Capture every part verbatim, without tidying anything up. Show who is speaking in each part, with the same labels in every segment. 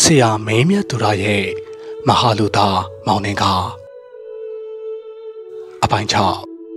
Speaker 1: ဆရာမင်းမြတ်သူရရဲ့မဟာလူသားမောင်နှင်းကအပိုင်း၆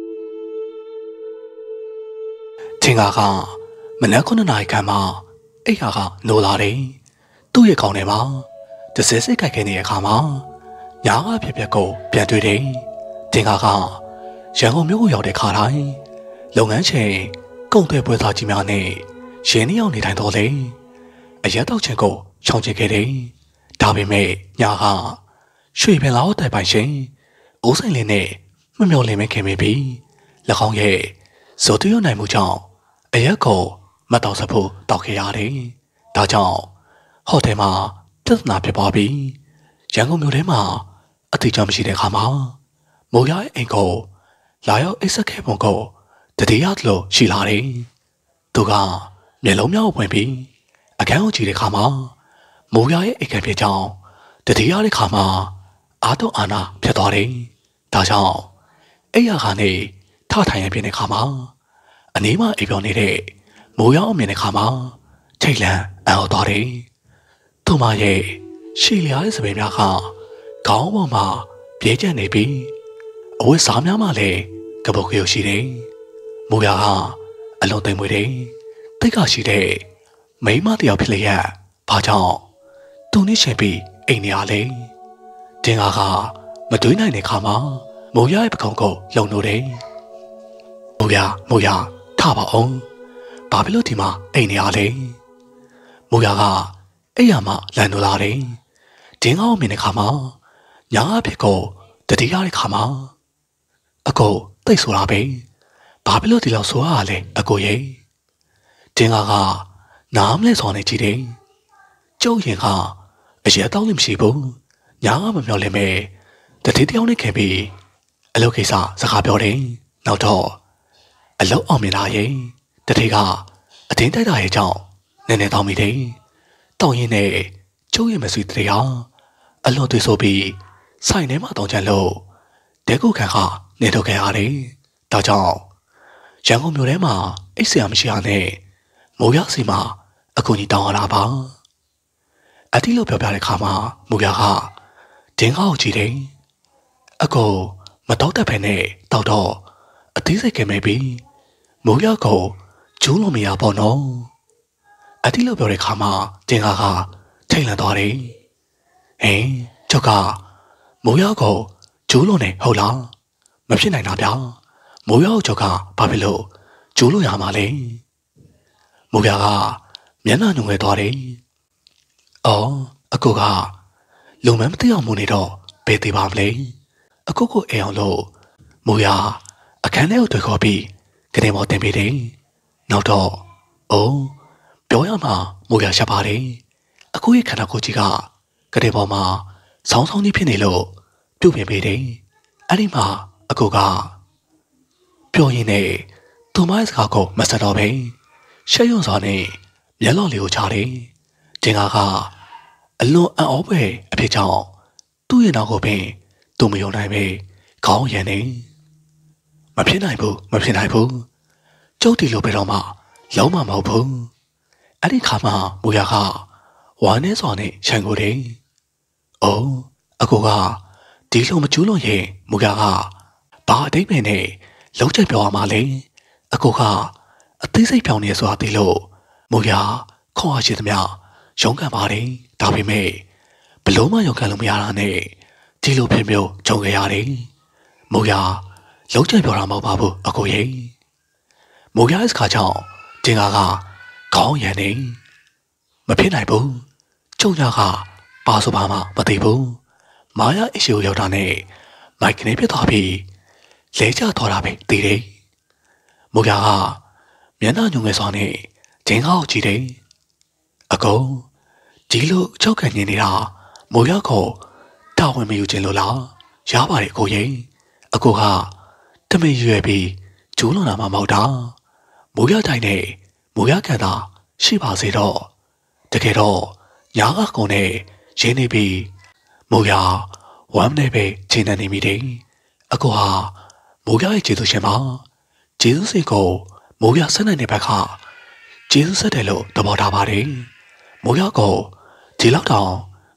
Speaker 1: ထင်ကားကမနက်ခုနှစ်နာရီခန့်မှာအိယာကနိုးလာတယ်သူ့ရဲ့ခေါင်းထဲမှာတစဲစဲကြိုက်ခဲနေတဲ့အခါမှာညာကဖြစ်ဖြစ်ကိုပြန်တွေ့တယ်ထင်ကားကရန်ကုန်မြို့ကိုရောက်တဲ့ခါတိုင်းလုပ်ငန်းချိန်ကုန်သွယ်ပွဲစားကြီးများနဲ့ရင်းနှီးအောင်နေထိုင်တော့လေအရက်တောက်ချင်းကိုရှောင်ကျဉ်ခဲ့တယ်ဒါပေမဲ့ညာကရွှေပင်လောက်တိုင်ပိုင်ရှင်အိုးဆိုင်လေးနဲ့မမျော်လင့်မခင်မိပြီ၎င်းရဲ့ဇော်တူရနိုင်မှုကြောင့်အရက်ကိုမတောက်စဖို့တောက်ခဲ့ရတယ်ဒါကြောင့်ဟိုတယ်မှာပြဿနာဖြစ်သွားပြီးရန်ကုန်မြို့ထဲမှာအထီးကျမရှိတဲ့ခါမှာမိုးရရဲ့အိမ်ကိုလာရောက်အိတ်ဆက်ခဲ့ပုံကိုတတိယလို့ရှိလာတယ်သူကမျက်လုံးများကိုပွင့်ပြီးအခန်းကိုကြည့်တဲ့ခါမှာမိုးရရဲ့အိတ်ကပြကြောင်းတတိယတဲ့ခါမှာအာတော့အာနာဖြစ်သွားတယ်ဒါကြောင့်အိယာကနေထထိုင်ရပြင်းတဲ့ခါမှာအနည်းမှအိပ်ပျော်နေတဲ့မိုးရောင်မြင်တဲ့ခါမှာထိတ်လန့်အံ့ဩသွားတယ်သူမရဲ့ရှီလျားတဲ့စပယ်များကခေါင်းပေါ်မှာပြဲကျနေပြီးအဝတ်စားများမှလည်းကပုတ်ကရုပ်ရှိတယ်မိုးရွာကအလုံးသိမ်မွေတယ်တိတ်ကရှိတဲ့မိန်းမတယောက်ဖြစ်လျက်ဘာကြောင့်သူနဲ့ရှင်ပြီးအိမ်နေရလဲတင်ကားကမတွေးနိုင်တဲ့ခါမှာမိုးရွာရဲ့ပကုံးကိုလုံလို့တယ်မိုးရွာမိုးရွာထပါအောင်ဘာဖြစ်လို့ဒီမှာအိမ်နေရလဲမိုးရွာကအိမ်ရမှာလန်လို့လာတယ်တင်းကောင်းမြင်တဲ့ခါမှာညာအဖြစ်ကိုတတိယတဲ့ခါမှာအကိုတိတ်ဆိုတာပဲဘာဖြစ်လို့ဒီလောက်ဆိုရလဲအကိုရဲ့တင်းကားကနားမလဲဆော်နေကြည့်တယ်ကျုပ်ရင်ကအရက်တောင်းလို့မရှိဘူးညာကမမျော်လင့်မဲ့တတိတယောက်နဲ့ခင်ပြီးအလုပ်ကိစ္စစကားပြောတယ်နောက်တော့အလုပ်အောင်မြင်လာရင်တတိကအတင်းတိုက်တာရဲ့ကြောင့်နည်းနည်းတောင်းမိတယ်တောင်းရင်းနဲ့ကျုပ်ရဲ့မဆွေတတိကအလွန်သွေးဆိုပြီးဆိုင်ထဲမှာတောင်းချင်လို့တဲကုခံကနေထုတ်ခဲ့ရတယ်ဒါကြောင့်ရန်ကုန်မြို့ထဲမှာအိတ်ဆရာမရှိရနဲ့မိုးရစီမှာအကူကြီးတောင်းရတာပါအတိလို့ပြောပြတဲ့ခါမှာမိုးရကဒင်းကောက်ကြည့်တယ်အကိုမတောက်တတ်ဖ ೇನೆ တောက်တော့အသေးစိတ်ကမဲပြီးမိုးရကိုကျူးလို့မရပေါ့နော်အတိလို့ပြောတဲ့ခါမှာဒင်းကောက်ကထိတ်လန့်သွားတယ်ဟင်ကျောက်ကမိုးရကိုကျူးလို့နေဟုတ်လားမဖြစ်နိုင်တာဗျာမိုးရကိုကျောက်ကဘာဖြစ်လို့ကျူးလို့ရမှာလဲမိုးရကမျက်နှာညွှန်ခဲ့သွားတယ်အော်အကိုကလုံမမသိအောင်မနေတော့ဘယ်သေးပါမလဲအကိုကိုအိမ်အောင်လို့မိုးရအခန်းထဲကိုတွေ့ခေါ်ပြီးကနေပေါ်တင်ပေးတယ်နောက်တော့အိုးပြောရမှာမိုးရရှက်ပါတယ်အကိုရဲ့ခန္ဓာကိုယ်ကြီးကကနေပေါ်မှာဆောင်းဆောင်းကြီးဖြစ်နေလို့ပြုတ်ပြင်ပေးတယ်အဲ့ဒီမှာအကိုကပြောရင်းနဲ့သူမရဲ့စကားကိုမဆက်တော့ပဲရှက်ရွံ့စွာနဲ့မျက်လုံးလေးကိုချတယ်တင်ကားကအလွန်အံ့ဩပဲအဖြစ်ကြောင့်သူ့ရဲ့နောက်ကိုပင်သူမယုံနိုင်ပဲခေါင်းရံနေမဖြစ်နိုင်ဘူးမဖြစ်နိုင်ဘူးကျုပ်ဒီလိုပဲတော့မှလုံးမမဟုတ်ဘူးအဲ့ဒီခါမှမူရကဝါနေစော်နဲ့ခြံကိုတယ်အိုးအကိုကဒီလိုမကျူးလွန်ရင်မူရကဘာအတိတ်ပဲနဲ့လုံးချက်ပြောရမှာလဲအကိုကအသေးစိတ်ပြောင်းနေဆိုတာသိလို့မူရခေါ်ရရှိသမျှရုံးကန်ပါတယ်ဒါပေမဲ့ဘလို့မှရုံးကန်လို့မရတာနဲ့ဒီလိုဖြစ်မျိုးကြုံခဲ့ရတယ်မူရလုံးချက်ပြောတာမဟုတ်ပါဘူးအကိုရဲ့မူရရဲ့စကားကြောင့်တင်ကားကခေါင်းရံနေမဖြစ်နိုင်ဘူးကျုံညာကပါဆိုပါမှမသိဘူးမာယာအရှိကိုရောက်တာနဲ့မိုက်ကနေပြတ်သွားပြီးလဲကျသွားတာပဲသိတယ်မူရကမျက်နှာညွှန်ငယ်စွာနဲ့ဒင်းကောက်ကြည့်တယ်အကုန်ဒီလိုကြောက်ခံနေနေတာမိုးရကိုတာဝန်မယူခြင်းလို့လားရပါတယ်အကိုရဲ့အကိုကတမင်ရွယ်ပြီးကျူးလွန်တာမှမဟုတ်တာမိုးရတိုင်းနဲ့မိုးရခံတာရှိပါစေတော့တကယ်တော့ညာကကုံနဲ့ရင်းနေပြီးမိုးရဝမ်းနဲ့ပဲချိန်နေနေမိတယ်အကိုဟာမိုးရရဲ့ကျေးဇူးရှင်ပါကျေးဇူးစိတ်ကိုမိုးရဆက်နိုင်တဲ့ဘက်ကကျေးဇူးဆက်တယ်လို့သဘောထားပါတယ်မိုးရကိုဒီလောက်တောင်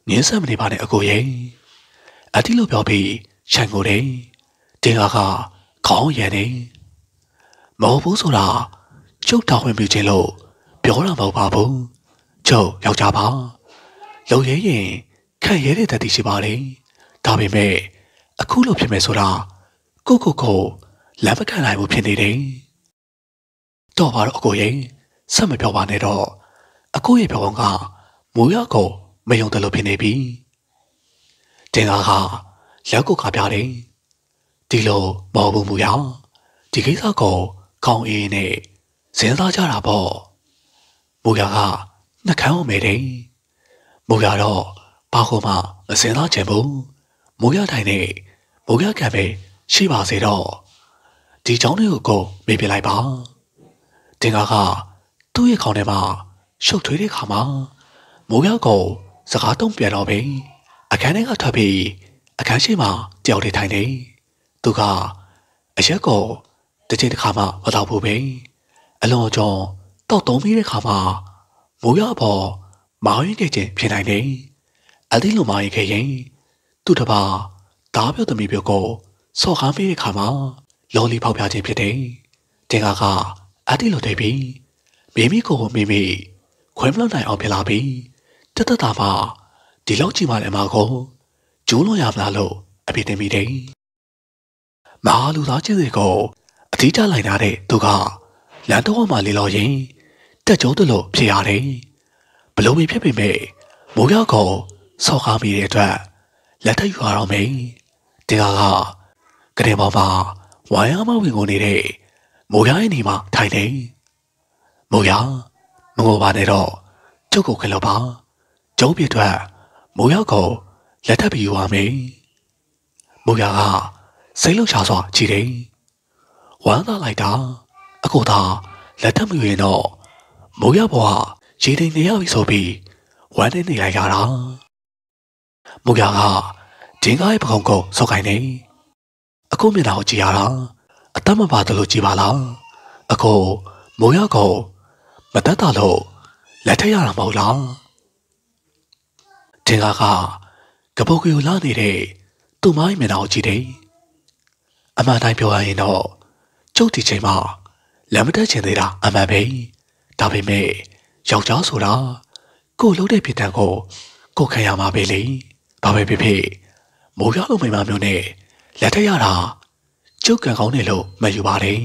Speaker 1: ငင်းဆက်မနေပါနဲ့အကိုရဲ့အတိလိုပြောပြီးခြံကိုတယ်တင်ကားကခေါင်းရံနေမဟုတ်ဘူးဆိုတာကျုပ်တော်ဝင်ပြီးချင်းလို့ပြောတာမဟုတ်ပါဘူးကျုပ်ယောက်ျားပါလုံရဲရင်ခက်ရဲတဲ့တတိရှိပါလေဒါပေမဲ့အခုလိုဖြစ်မယ်ဆိုတာကိုကိုကိုလက်မခံနိုင်ဘူးဖြစ်နေတယ်တော့ပါတော့အကိုရဲ့ဆက်မပြောပါနဲ့တော့အကိုရဲ့ပြောကောင်းကမူရကိုမယုံတယ်လို့ဖြစ်နေပြီတင်ကားကလက်ကိုကပြတယ်ဒီလိုမဟုတ်ဘူးမူရဒီကိစ္စကိုကောင်းအေးနဲ့စဉ်းစားကြတာပေါ့မူရကနှကန်းအောင်မဲတယ်မူရတော့ဘာကိုမှမစဉ်းစားချင်ဘူးမူရတိုင်းနဲ့မူရကံပဲရှိပါစေတော့ဒီကြောင်းလေးကိုကိုမေးပြလိုက်ပါတင်ကားကသူ့ရဲ့ခေါင်းထဲမှာရှုပ်ထွေးတဲ့ခါမှာမိုးရောက်ကိုစကားတုံးပြန်တော့ပြီအခန်းထဲကထွက်ပြီးအခန်းရှိမှာတယောက်တည်းထိုင်နေသူကအရက်ကိုတစ်ချိန်တစ်ခါမှမတော့ဘူးပဲအလွန်ကြောင့်တောက်တုံးပြီးတဲ့ခါမှာမိုးရောက်ပေါ်မောင်းရင်ခဲ့ခြင်းဖြစ်နိုင်တယ်အသီးလိုမောင်းရင်ခဲ့ရင်သူ့တပါဓာပြောသမီးပြောကိုစော်ကားပြီးတဲ့ခါမှာလော်လီဖောက်ပြခြင်းဖြစ်တယ်တင်ကားကအသီးလိုတွေပြီးမိမိကိုမိမိခွဲမလောက်နိုင်အောင်ဖြစ်လာပြီးတတတာမှဒီလောက်ကြီးမှလည်းမကိုကျိုးလွန်ရမလားလို့အပြစ်တင်မိတယ်မဟာလူသားချင်းတွေကိုအထီးကျလိုက်လာတဲ့သူကလမ်းတော်မှလေလော်ရင်တက်ကြုံတယ်လို့ဖြစ်ရတယ်ဘလို့မဖြစ်ပေမဲ့မိုးရောက်ကိုစော်ကားမိတဲ့အတွက်လက်ထပ်ယူရတော့မယ်တင်ကားကကတဲ့ပေါ်မှာဝိုင်းအားမဝင်ကုန်နေတဲ့မိုးရရဲ့နေမှာထိုင်နေမိုးရမငိုပါနဲ့တော့ကျုပ်ကိုခလို့ပါကျုံးပြအတွက်မိုးရောက်ကိုလက်ထပ်ပြီးယူရမယ်မိုးရကစိတ်လှုပ်ရှားစွာကြည့်တယ်ဝမ်းသာလိုက်တာအကိုသာလက်ထပ်မယူရင်တော့မိုးရဘွားရေတိမ်နေရပြီဆိုပြီးဝမ်းနေနေလိုက်ရတာမိုးရကဒင်းကားရဲ့ပကုံးကိုစောက်ခိုင်းနေအခုမျက်နှာကိုကြည့်ရတာအသက်မပါသလိုကြည့်ပါလားအခုမိုးရကိုမတတ်တာလို့လက်ထက်ရတာမဟုတ်လားတင်ကားကကပုတ်ကိုလာနေတဲ့သူ့မိုင်းမျက်နှာကိုကြည့်တယ်အမှန်တိုင်းပြောရရင်တော့ကျုပ်ဒီချိန်မှာလက်မတက်ချင်သေးတာအမှန်ပဲဒါပေမဲ့ယောက်ျားဆိုတာကို့လုံးတဲ့ဖြစ်တန်ကိုကိုခံရမှာပဲလေဘာပဲဖြစ်ဖြစ်မိုးရွာလိုမိမမျိုးနဲ့လက်ထက်ရတာကျုပ်ကံကောင်းတယ်လို့မယူပါနဲ့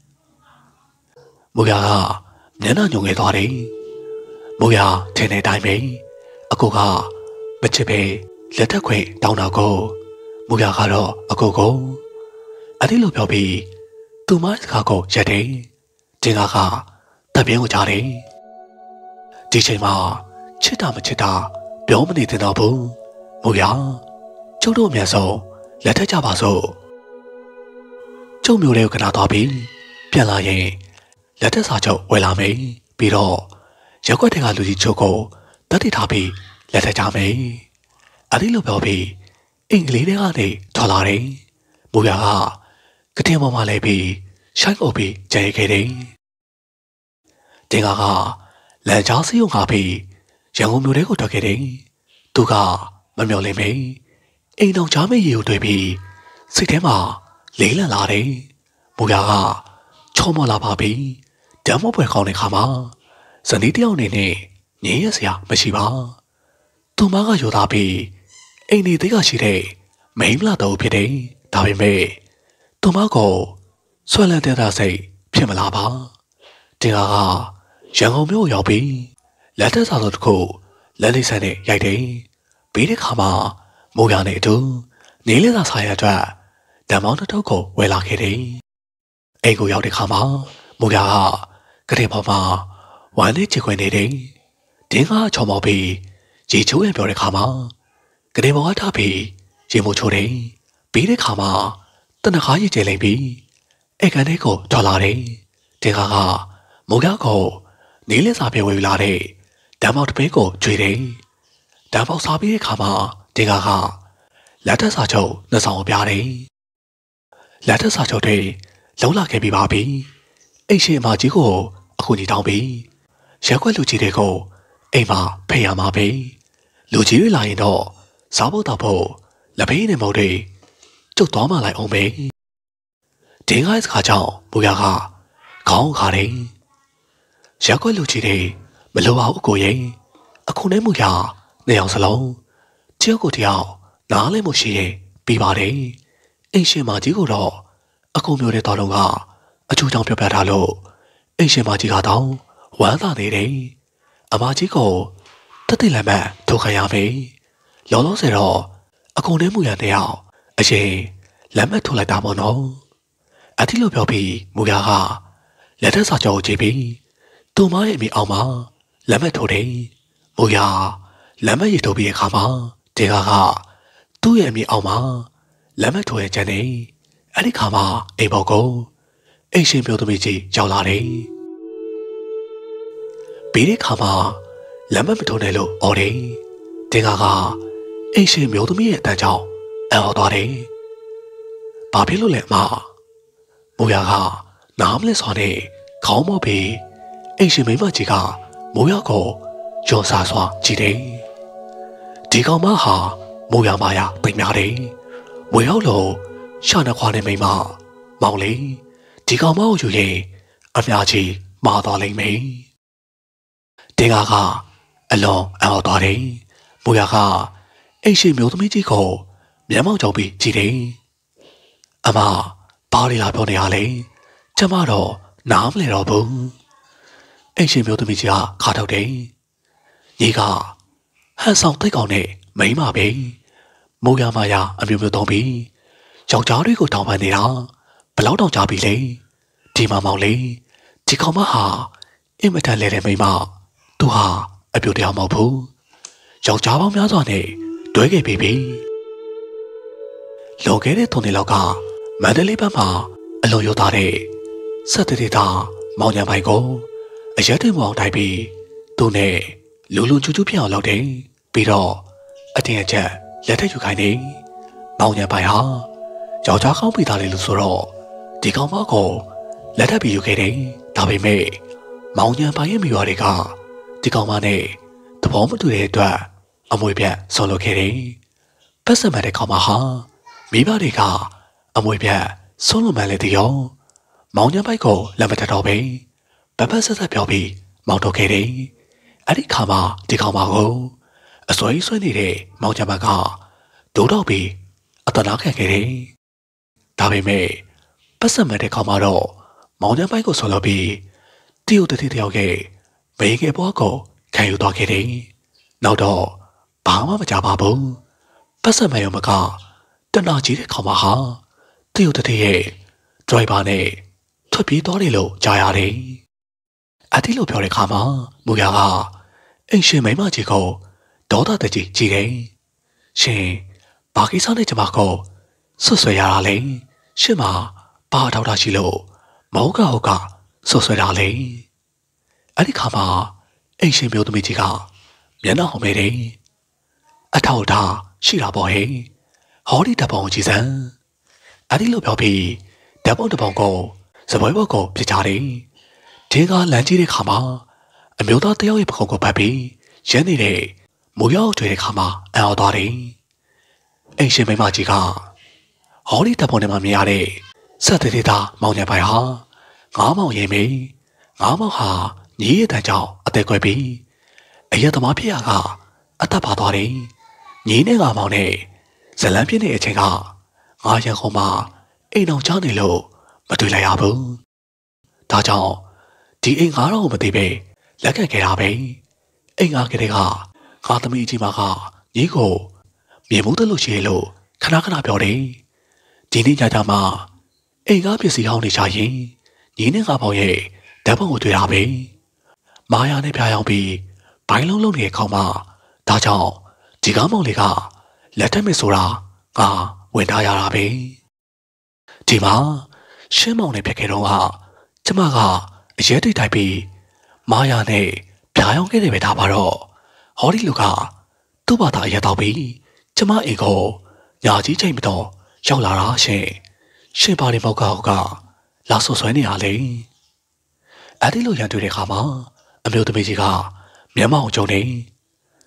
Speaker 1: မိုးရွာကမျက်နှာညုံငယ်သွားတယ်မိုးရွာထင်တဲ့အတိုင်းပဲအကိုကမချစ်ပဲလက်ထက်ခွင့်တောင်းတာကိုမိုးရွာကတော့အကိုကိုအဲ့ဒီလိုပြောပြီးသူမစကားကိုရက်တယ်တင်ကားကတပ်ပြင်းကိုကြားတယ်ဒီချိန်မှာချစ်တာမချစ်တာပြောမနေသင့်တော့ဘူးမိုးရွာကျုပ်တို့အများဆုံးလက်ထက်ကြပါစို့ကျုပ်မျိုးလေးကိုခဏသွားပြီးပြန်လာရင်လက်ထက်စာချုပ်ဝယ်လာမယ်ပြီးတော့ရက်ွက်တဲ့ကလူကြီးချုပ်ကိုတတ်တည်ထားပြီးလက်ထက်ကြမယ်အဲ့ဒီလိုပြောပြီးအင်္ဂလိပ်တွေကနေထွက်လာတယ်မိုးရွာကကတင်ပေါ်မှာလဲပြီးရှိုက်အုပ်ပြီးကြံရခဲ့တယ်တင်ကားကလမ်းကြားစီးုံခါပြီးရန်ကုန်မြို့ထဲကိုထွက်ခဲ့တယ်သူကမမျော်လင့်ပဲအိမ်တော်ချားမေးရီကိုတွေ့ပြီးစိတ်ထဲမှာလေးလံလာတယ်မိုးရွာကချောမောလာပါပြီဓာတ်မောပွဲခေါင်းတဲ့ခါမှာဇနီးတယောက်အနေနဲ့ငြင်းရစရာမရှိပါသူမကယောသားပြီးအိမ်နေသေးကရှိတဲ့မိန်းမလာတော့ဖြစ်တယ်ဒါပေမဲ့သူမကိုဆွဲလန်းတဲ့သားစိတ်ဖြစ်မလာပါတင်ကားကရန်ကုန်မြို့ရောက်ပြီးလက်ထက်စာတော်တစ်ခုလက်လေးဆန်းနဲ့ရိုက်တယ်ပြီးတဲ့ခါမှာမိုးရွာနဲ့အတူနေလေးသာဆိုင်ရအတွက်ဓာတ်မောင်းတစ်ထုပ်ကိုဝယ်လာခဲ့တယ်အိမ်ကိုရောက်တဲ့ခါမှာမိုးရွာကကတဲ့ပေါ်မှာဝမ်းလေးချခွင်နေတယ်တင်းကားချော်မောပြီးရေချိုးရပြောတဲ့ခါမှာကတဲ့ပေါ်ကထားပြီးရေမိုးချိုးတယ်ပြီးတဲ့ခါမှာတနခါရည်ကျလိမ့်ပြီးအိမ်ကန်ထဲကိုထွက်လာတယ်တင်းကားကမိုးရွာကိုနေလေးစာပြေဝေလာတဲ့ဓာတ်မောင်းတစ်ပေးကိုကျွေတယ်ဓာတ်ပေါက်စားပြီးတဲ့ခါမှာတင်းကားကလက်ထက်စာချုပ်နှစ်ဆောင်ပြတယ်လက်ထက်စာချုပ်တွေလုံးလာခဲ့ပြီးပါပြီအိမ်ရှိအမကြီးကိုအခုညီတောင်းပြီးရက်ွက်လူကြီးတွေကိုအိမ်မှာဖိတ်ရမှာပဲလူကြီးတွေလာရင်တော့စားဖို့တောက်ဖို့လက်ဖေးနဲ့မုတ်တွေကျုပ်သွားမှလိုက်အောင်ပဲဒီငါ့စကားကြောင့်မူရကခေါင်းခါတယ်ရက်ွက်လူကြီးတွေမလိုပါဘူးကိုရင်အခုနဲ့မူရနေအောင်စလုံးတယောက်ကိုတယောက်နားလဲမှုရှိရင်ပြီးပါတယ်အိမ်ရှင်မကြီးကိုတော့အခုမျိုးတဲ့တော်လုံးကအချိုးချောင်းပြပြထားလို့အိမ်ရှင်မကြီးကတော့ဝမ်းသာနေတယ်အမကြီးကိုတတိလည်းမထိုးခံရမယ်လောလောဆယ်တော့အခုနဲ့မူရတဲ့အောင်အရင်လက်မထိုးလိုက်တာပေါ့နော်အတိလိုပြောပြီးမူရကလက်ထက်စာကြောကိုကြည့်ပြီးသူမရဲ့အမိအောင်မှာလက်မထိုးတယ်မူရလက်မရည်ထိုးပြီးအခါမှာတေကကသူ့ရဲ့အမိအောင်မှာလက်မထိုးရဲ့ကျန်နေအဲ့ဒီခါမှာအိမ်ပေါ်ကိုအိမ်ရှင်မျိုးသမီးကြီးရောက်လာတယ်ပြီးတဲ့ခါမှာလက်မမထိုးနဲ့လို့အော်တယ်တေကကအိမ်ရှင်မျိုးသမီးရဲ့အတန်းကြောင့်အော်သွားတယ်ဘာဖြစ်လို့လဲအမမူရကနားမလဲစောနဲ့ခေါင်းမော့ပြီးအိမ်ရှင်မိမကြီးကမူရကိုကြော်စားစွာကြည့်တယ်ဒီကောင်မဟာမူရမာယာပိန်များတယ်မွေရောက်လို့ရှာနှခွားနေမိမမောင်လေးဒီကောင်မကိုယူရင်အများကြီးမာသွားလိမ့်မယ်တင်ကားကအလွန်အော်သွားတယ်မူရကအိမ်ရှင်မျိုးသမီးကြီးကိုမျက်မှောက်ကြောင်ပြီးကြည့်တယ်အမဘာတွေလာပြောနေရလဲကျမတော့နားမလဲတော့ဘူးအိမ်ရှင်မျိုးသမီးကြီးကခါထုတ်တယ်ညီကဟန်ဆောင်တိတ်ကောင်နဲ့မိန်းမပဲမူရမာယာအမျိုးမျိုးသုံးပြီးယောက်ျားတွေကိုတောင်းပန်နေတာဘယ်လောက်တောင်ကြပြီလဲဒီမမောင်လေးဒီကောင်မဟာအင်မတန်လဲတဲ့မိန်းမသူဟာအပြိုတရားမဟုတ်ဘူးယောက်ျားပေါင်းများစွာနဲ့တွဲခဲ့ပြီပြီလောခဲ့တဲ့ထုံနေလောက်ကမန္တလေးဘက်မှာအလွန်ရိုးသားတဲ့စက်တေတာမောင်ညာပိုင်ကိုအရက်တွေမအောင်တိုက်ပြီးသူနဲ့လူလူချူချူဖြစ်အောင်လုပ်တယ်ပြီးတော့အတင်းအကျပ်လက်ထက်ယူခိုင်းနေမောင်ညာပိုင်ဟာယောက်ျားကောင်းပြီးသားလေလို့ဆိုတော့ဒီကောင်မကိုလက်ထပ်ပြီးယူခဲ့တယ်ဒါပေမဲ့မောင်ညာပိုင်ရဲ့မိဘတွေကဒီကောင်မနဲ့သဘောမတူတဲ့အတွက်အမွေပြတ်ဆုံးလုပ်ခဲ့တယ်ပတ်စံမဲ့တဲ့ကောင်မဟာမိဘတွေကအမွေပြတ်ဆုံးလို့မှလည်းတည်ရောမောင်ညာပိုက်ကိုလက်မထတော့ပဲပပဆက်ဆက်ပြောပြီးမောင်ထုတ်ခဲ့တယ်အဲ့ဒီခါမှာဒီကောင်မကိုအစွဲဆွဲနေတဲ့မောင်ညာပိုက်ကဒိုးတော့ပြီးအတနာခံခဲ့တယ်ဒါပေမဲ့ပတ်စံမဲ့တဲ့ကောင်မတော့မောင်ညာပိုက်ကိုဆုံးလို့ပြီးတရုတ်တတိတယောက်ရဲ့ဘေးကဘွားကိုခံယူသွားခဲ့တယ်နောက်တော့ဘာမှမကြပါဘူးပတ်စံမဲ့ရုံမကတနာကြီးတဲ့ကောင်မဟာတရုတ်တတိရဲ့ဒရိုင်ဘာနဲ့ထွက်ပြေးသွားတယ်လို့ကြားရတယ်။အတိလို့ပြောတဲ့ခါမှာမူရကအိမ်ရှင်မိမကြီးကိုဒေါသတကြီးကြည့်တယ်။ရှင်ဘာကိစ္စနဲ့ကျမကိုဆွဆွဲရတာလဲ။ရှင်မဘာထောက်တာရှိလို့မောကဟုတ်ကဆွဆွဲတာလဲ။အဲ့ဒီခါမှာအိမ်ရှင်မျိုးသမီးကြီးကမျက်နှာဟောမဲတယ်။အထောက်ထားရှိတာပေါ့ဟဲ့။ဟောဒီတပေါင်းကြီးစံအဲ့ဒီလိုပြောပြီးဓာတ်ပုံတစ်ပုံကိုစပွဲဘောကိုပြချတယ်။ဒီကလမ်းကြီးတဲ့ခါမှာအမျိုးသားတယောက်ရဲ့ပခုံးကိုပတ်ပြီးရင်းနေတဲ့မူရောက်တွေ့တဲ့ခါမှာအော်သွားတယ်။အိမ်ရှင်မိမကြီးကဟောဒီဓာတ်ပုံထဲမှာမြင်ရတဲ့စက်တေတာမောင်ညာပိုင်ဟာငါးမောင်ရင်မေငါးမောင်ဟာညီရဲ့တန်ကြောင့်အသက်ကွယ်ပြီးအရက်သမားဖြစ်ရကအသက်ပါသွားတယ်။ညီနဲ့ငါးမောင်နဲ့ဇလန်းပြင်းတဲ့အချိန်ကငါရန်ကုန်မှာအိမ်အောင်ချနေလို့မတွေ့လိုက်ရဘူး။ဒါကြောင့်ဒီအိမ်ငါတော့မသိပဲလက်ခံခဲ့တာပဲ။အိမ်ငါကလေးကငါသမီးကြီးမကညီကိုမြေမှုတက်လို့ရှိရလို့ခဏခဏပြောတယ်။ဒီနေ့ညချာမှာအိမ်ကားပစ္စည်းဟောင်းနေချရင်ညီနဲ့ငါပေါင်းရဲ့ဓာတ်ပုံကိုတွေ့တာပဲ။မာယာနဲ့ပြားရောက်ပြီးဘိုင်းလုံးလုံးနေတဲ့ခေါင်းမှာဒါကြောင့်ဒီကားမောင်လေးကလက်ထက်မဆိုတာငါဝင်ထားရတာပဲဒီမှာရှင်းမောင်နဲ့ပြက်ခဲ့တော့ကကျမကအရဲတိတ်တိုက်ပြီးမာယာနဲ့ပြားရောင်းခဲ့တယ်ပဲဒါပါတော့ဟောဒီလူကသူ့ဘာသာအရက်တော့ပြီးကျမအိမ်ကိုညာကြီးချိန်မတော်ရောက်လာတာရှင်ရှင်းပါလေမောက်ကဟုတ်ကလာဆွဆွဲနေရလေအဲ့ဒီလိုရန်တွေ့တဲ့ခါမှာအမျိုးသမီးကြီးကမျက်မှောင်ကျုံနေ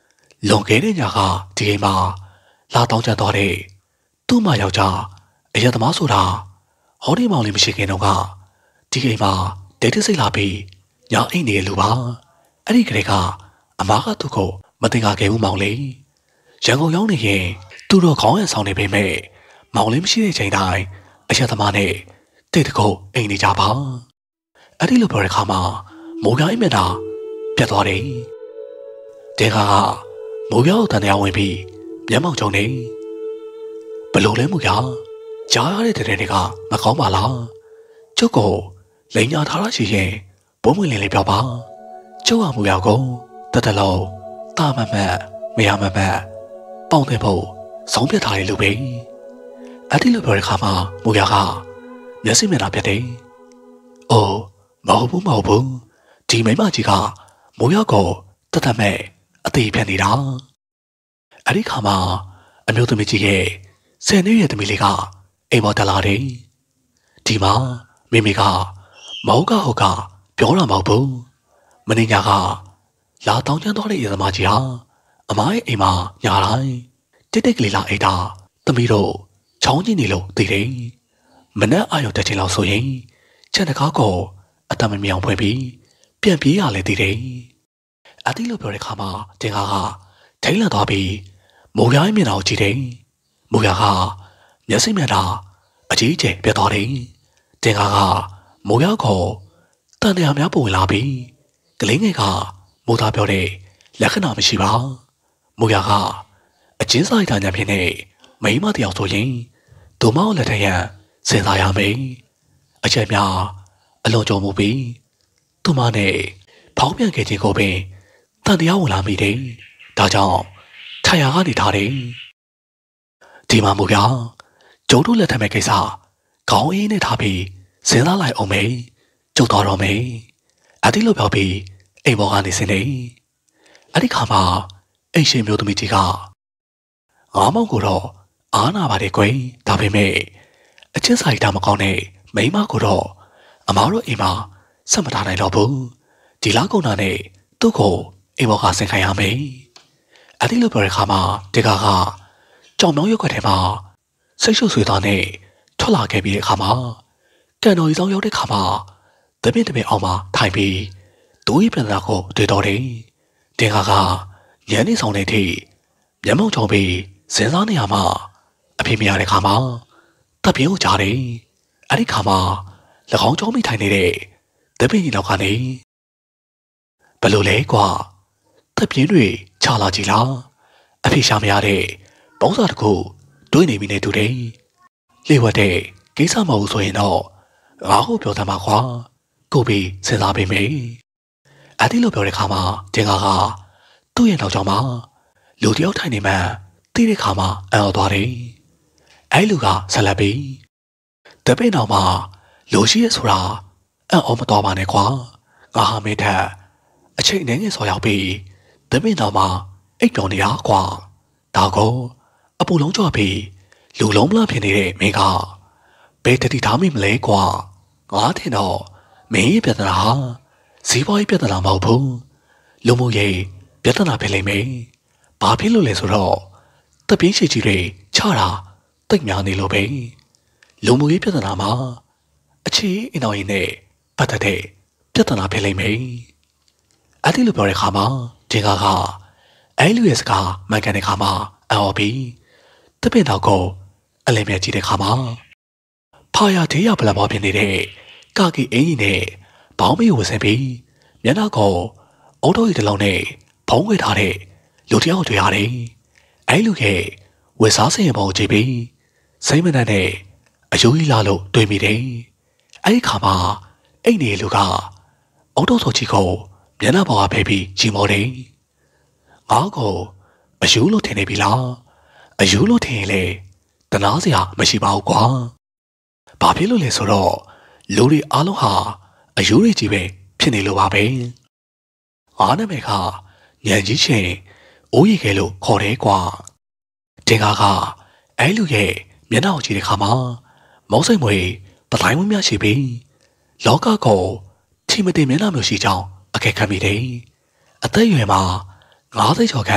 Speaker 1: လွန်ခဲ့တဲ့ညကဒီအိမ်မှာလာတောင်းကြတော့တဲ့သူ့မယောက်ျားအရသမားဆိုတာဟောဒီမောင်လေးမရှိခင်တော့ကဒီအိမ်မှာဒိတ်တစိတ်လာပြီးညအိမ်နေလူပါအဲ့ဒီကလေးကအမားကသူ့ကိုမတင်ကားခဲ့ဘူးမောင်လေးရန်ကုန်ရောက်နေရင်သူ့တော့ခေါင်းရဆောင်နေပေမဲ့မောင်လေးမရှိတဲ့ချိန်တိုင်းအရသမားနဲ့တိတ်တကုတ်အိမ်နေကြပါအဲ့ဒီလိုပြောတဲ့ခါမှာမိုးပြိုင်းမျက်နှာပြတ်သွားတယ်တဲကမိုးပြိုင်းတန်တရားဝင်ပြီးမျက်မှောင်ချုံနေဘလို့လဲမိုးပြကြားရတဲ့တဲ့တွေကမကောင်းပါလားကျုပ်ကိုလိန်ညာထားရရှိရင်ဘုံဝင်လင်းလေးပြောပါကျုပ်ကမိုးပြကိုတတလုံးတာမမတ်မရမမတ်ပေါင်းတဲ့ဖို့ဆုံးဖြတ်ထားရလို့ပဲအဲ့ဒီလိုပြောတဲ့ခါမှာမိုးပြကမျက်စိမျက်နှာပြတ်တယ်အိုးမဟုတ်ဘူးမဟုတ်ဘူးဒီမိမကြီးကမိုးရောက်ကိုတတ်တတ်မဲ့အသေးဖြတ်နေတာအဲ့ဒီခါမှာအမျိုးသမီးကြီးရဲ့ဆယ်နှစ်ရဲ့သမီးလေးကအိမ်ပေါ်တက်လာတယ်ဒီမှာမိမိကမဟုတ်ကဟုတ်ကပြောတာမဟုတ်ဘူးမင်းညာကလာတောင်းချမ်းသွားတဲ့ရသမားကြီးဟာအမားရဲ့အိမ်မှာညာတိုင်းတိတ်တိတ်ကလေးလာအိတ်တာသမီးတို့ချောင်းကြီးနေလို့သိတယ်မနဲ့အာရုံတက်ချင်းလောက်ဆိုရင်ချက်တကားကိုအတမမြောင်ဖွင့်ပြီးပြန်ပြေးရလေသေးတယ်။အတိလို့ပြောတဲ့ခါမှာတင်ကားကထိန်လာသွားပြီးမိုးရိုင်းမျက်နှာကိုကြည့်တယ်။မိုးရကမျက်စိမျက်နှာအကြီးကျယ်ပြတ်သွားတယ်။တင်ကားကမိုးရောက်ကိုတန်တရားများပုံဝင်လာပြီးကလေးငယ်ကမိုးသားပြောတဲ့လက္ခဏာမရှိပါ။မိုးရကအချင်းဆိုင်တန်ညာဖြစ်နေမိမတယောက်ဆိုရင်ဒုမောက်လက်ထက်ရန်စဉ်းစားရမယ်။အချက်များအလွန်ကြုံမှုပြီးသူမနဲ့ဖောင်းပြန်ခဲ့ခြင်းကိုပင်တန်တရားဝင်လာမိတယ်။ဒါကြောင့်ထိုင်ရကနေထားတယ်။ဒီမှာမို့ဗျာကျုပ်တို့လက်ထက်မဲ့ကိစ္စခေါင်းအေးနဲ့ထားပြီးစဉ်းစားလိုက်အောင်မေးကျုပ်တော်တော်မေးအတိလို့ပြောပြီးအိမ်ပေါ်ကနေဆင်းနေအဲ့ဒီခါမှာအိမ်ရှင်မျိုးသမီးကြီးကငါမောင်ကိုတော့အားနာပါတယ်ကွယ်ဒါပေမဲ့အချင်းဆိုင်တာမကောင်းတဲ့မိမကိုတော့အမားတို့အိမ်မှာဆက်မထားနိုင်တော့ဘူးဒီလားကုန်တာနဲ့သူ့ကိုအိမ်ပေါ်ကဆင်ခိုင်းရမယ်အဲ့ဒီလိုပြောတဲ့ခါမှာတေကာကကြောင်မြောင်းရွက်ခွက်ထဲမှာစိတ်ရှုပ်ဆွေးသားနဲ့ထွက်လာခဲ့ပြီးတဲ့ခါမှာကန်တော်ကြီးဆောင်ရောက်တဲ့ခါမှာတပည့်တပည့်အောင်မှာထိုင်ပြီးဒိုးရီပြန်လာကိုတွေ့တော်တယ်တေကာကညနေဆောင်တဲ့အထိမျက်မှောက်ချုံပြီးစဉ်းစားနေရမှာအဖေမရတဲ့ခါမှာတပ်ပြင်းကိုကြားတယ်အဲ့ဒီခါမှာ၎င်းကြောင်းမိထိုင်နေတဲ့တပည့်ကြီးနောက်ကနေဘလို့လဲကွာတပ်ပြင်းတွေချလာကြည့်လားအဖေရှာမရတဲ့ပုံစံတစ်ခုတွေးနေပြီနဲ့တူတယ်လေဝတ်တဲ့ကိစ္စမဟုတ်ဆိုရင်တော့ငါ့ကိုပြောသမှာခွာကိုပြီးစဉ်းစားပေးမယ်အဲ့ဒီလိုပြောတဲ့ခါမှာတင်ကာကသူ့ရဲ့နောက်ကျောင်းမှာလူတယောက်ထိုင်နေမှတီးတဲ့ခါမှာအံ့ဩသွားတယ်အဲ့လူကဆက်လက်ပြီးတပည့်နောက်မှာလူရှိရဆိုတာအံ့ဩမတော်ပါနဲ့ကွာငါဟာမင်းထက်အချိန်နဲ့ငယ်ဆော်ရောက်ပြီးတပည့်နောက်မှာအိပ်ပျော်နေတာကွာဒါကိုအပူလုံးကြွပြီးလူလုံးမလားဖြစ်နေတဲ့မင်းကဘယ်တတိထားမိမလဲကွာငါထင်တော့မင်းရဲ့ပြဿနာဟာဇီးပွားရေးပြဿနာမဟုတ်ဘူးလူမှုရေးပြဿနာဖြစ်လိမ့်မယ်ဘာဖြစ်လို့လဲဆိုတော့တပင်းရှိကြီးတွေချတာတိတ်များနေလို့ပဲလူမှုရေးပြဿနာမှာအခြေအင်းတော်ရင်နဲ့ပတ်သက်တဲ့ပြဿနာဖြစ်လိမ့်မယ်အဲ့ဒီလိုပြောတဲ့ခါမှာတင်ကာကအဲ့လူရဲ့စကားမှန်ကန်တဲ့ခါမှာအော်ပြီးတပည့်တော်ကိုအလင်းမြကြည့်တဲ့ခါမှာဖာရဒေးရပလဘောဖြစ်နေတဲ့ကာကီအင်းကြီးနဲ့ဘောင်းမေးဝဆင်ပြီးမျက်နှာကိုအုတ်တော်ရီတစ်လုံးနဲ့ဖုံးဝေထားတဲ့လူတစ်ယောက်တွေ့ရတယ်အဲ့လူရဲ့ဝက်စားစင်ဘောကြည့်ပြီးစိတ်မနှံ့တဲ့အယိုးကြီးလာလို့တွေ့မိတယ်အဲ့ဒီခါမှာအိတ်နေလူကအုတ်တော်ဆိုချီကိုမျက်နှာပေါ်ကဖဲပြီးကြည်မောတယ်ငါ့ကိုအယူလို့ထင်နေပြီလားအယူလို့ထင်ရင်လေတနာစရာမရှိပါဘူးကွာဘာဖြစ်လို့လဲဆိုတော့လူတွေအားလုံးဟာအယူတွေကြီးပဲဖြစ်နေလို့ပါပဲအားနာမည်ကညံကြီးချင်းအိုးရီခဲလို့ခေါ်တယ်ကွာတင်ကာကအဲ့လူရဲ့မျက်နှာကိုကြည့်တဲ့ခါမှာမောင်းစိတ်မွေပတိုင်းမများရှိပြီးလောကကိုထိမတင်မျက်နှာမျိုးရှိကြောင်းအကဲခတ်မိတယ်အသက်အရွယ်မှာငါးစိတ်ကျော်ခန့်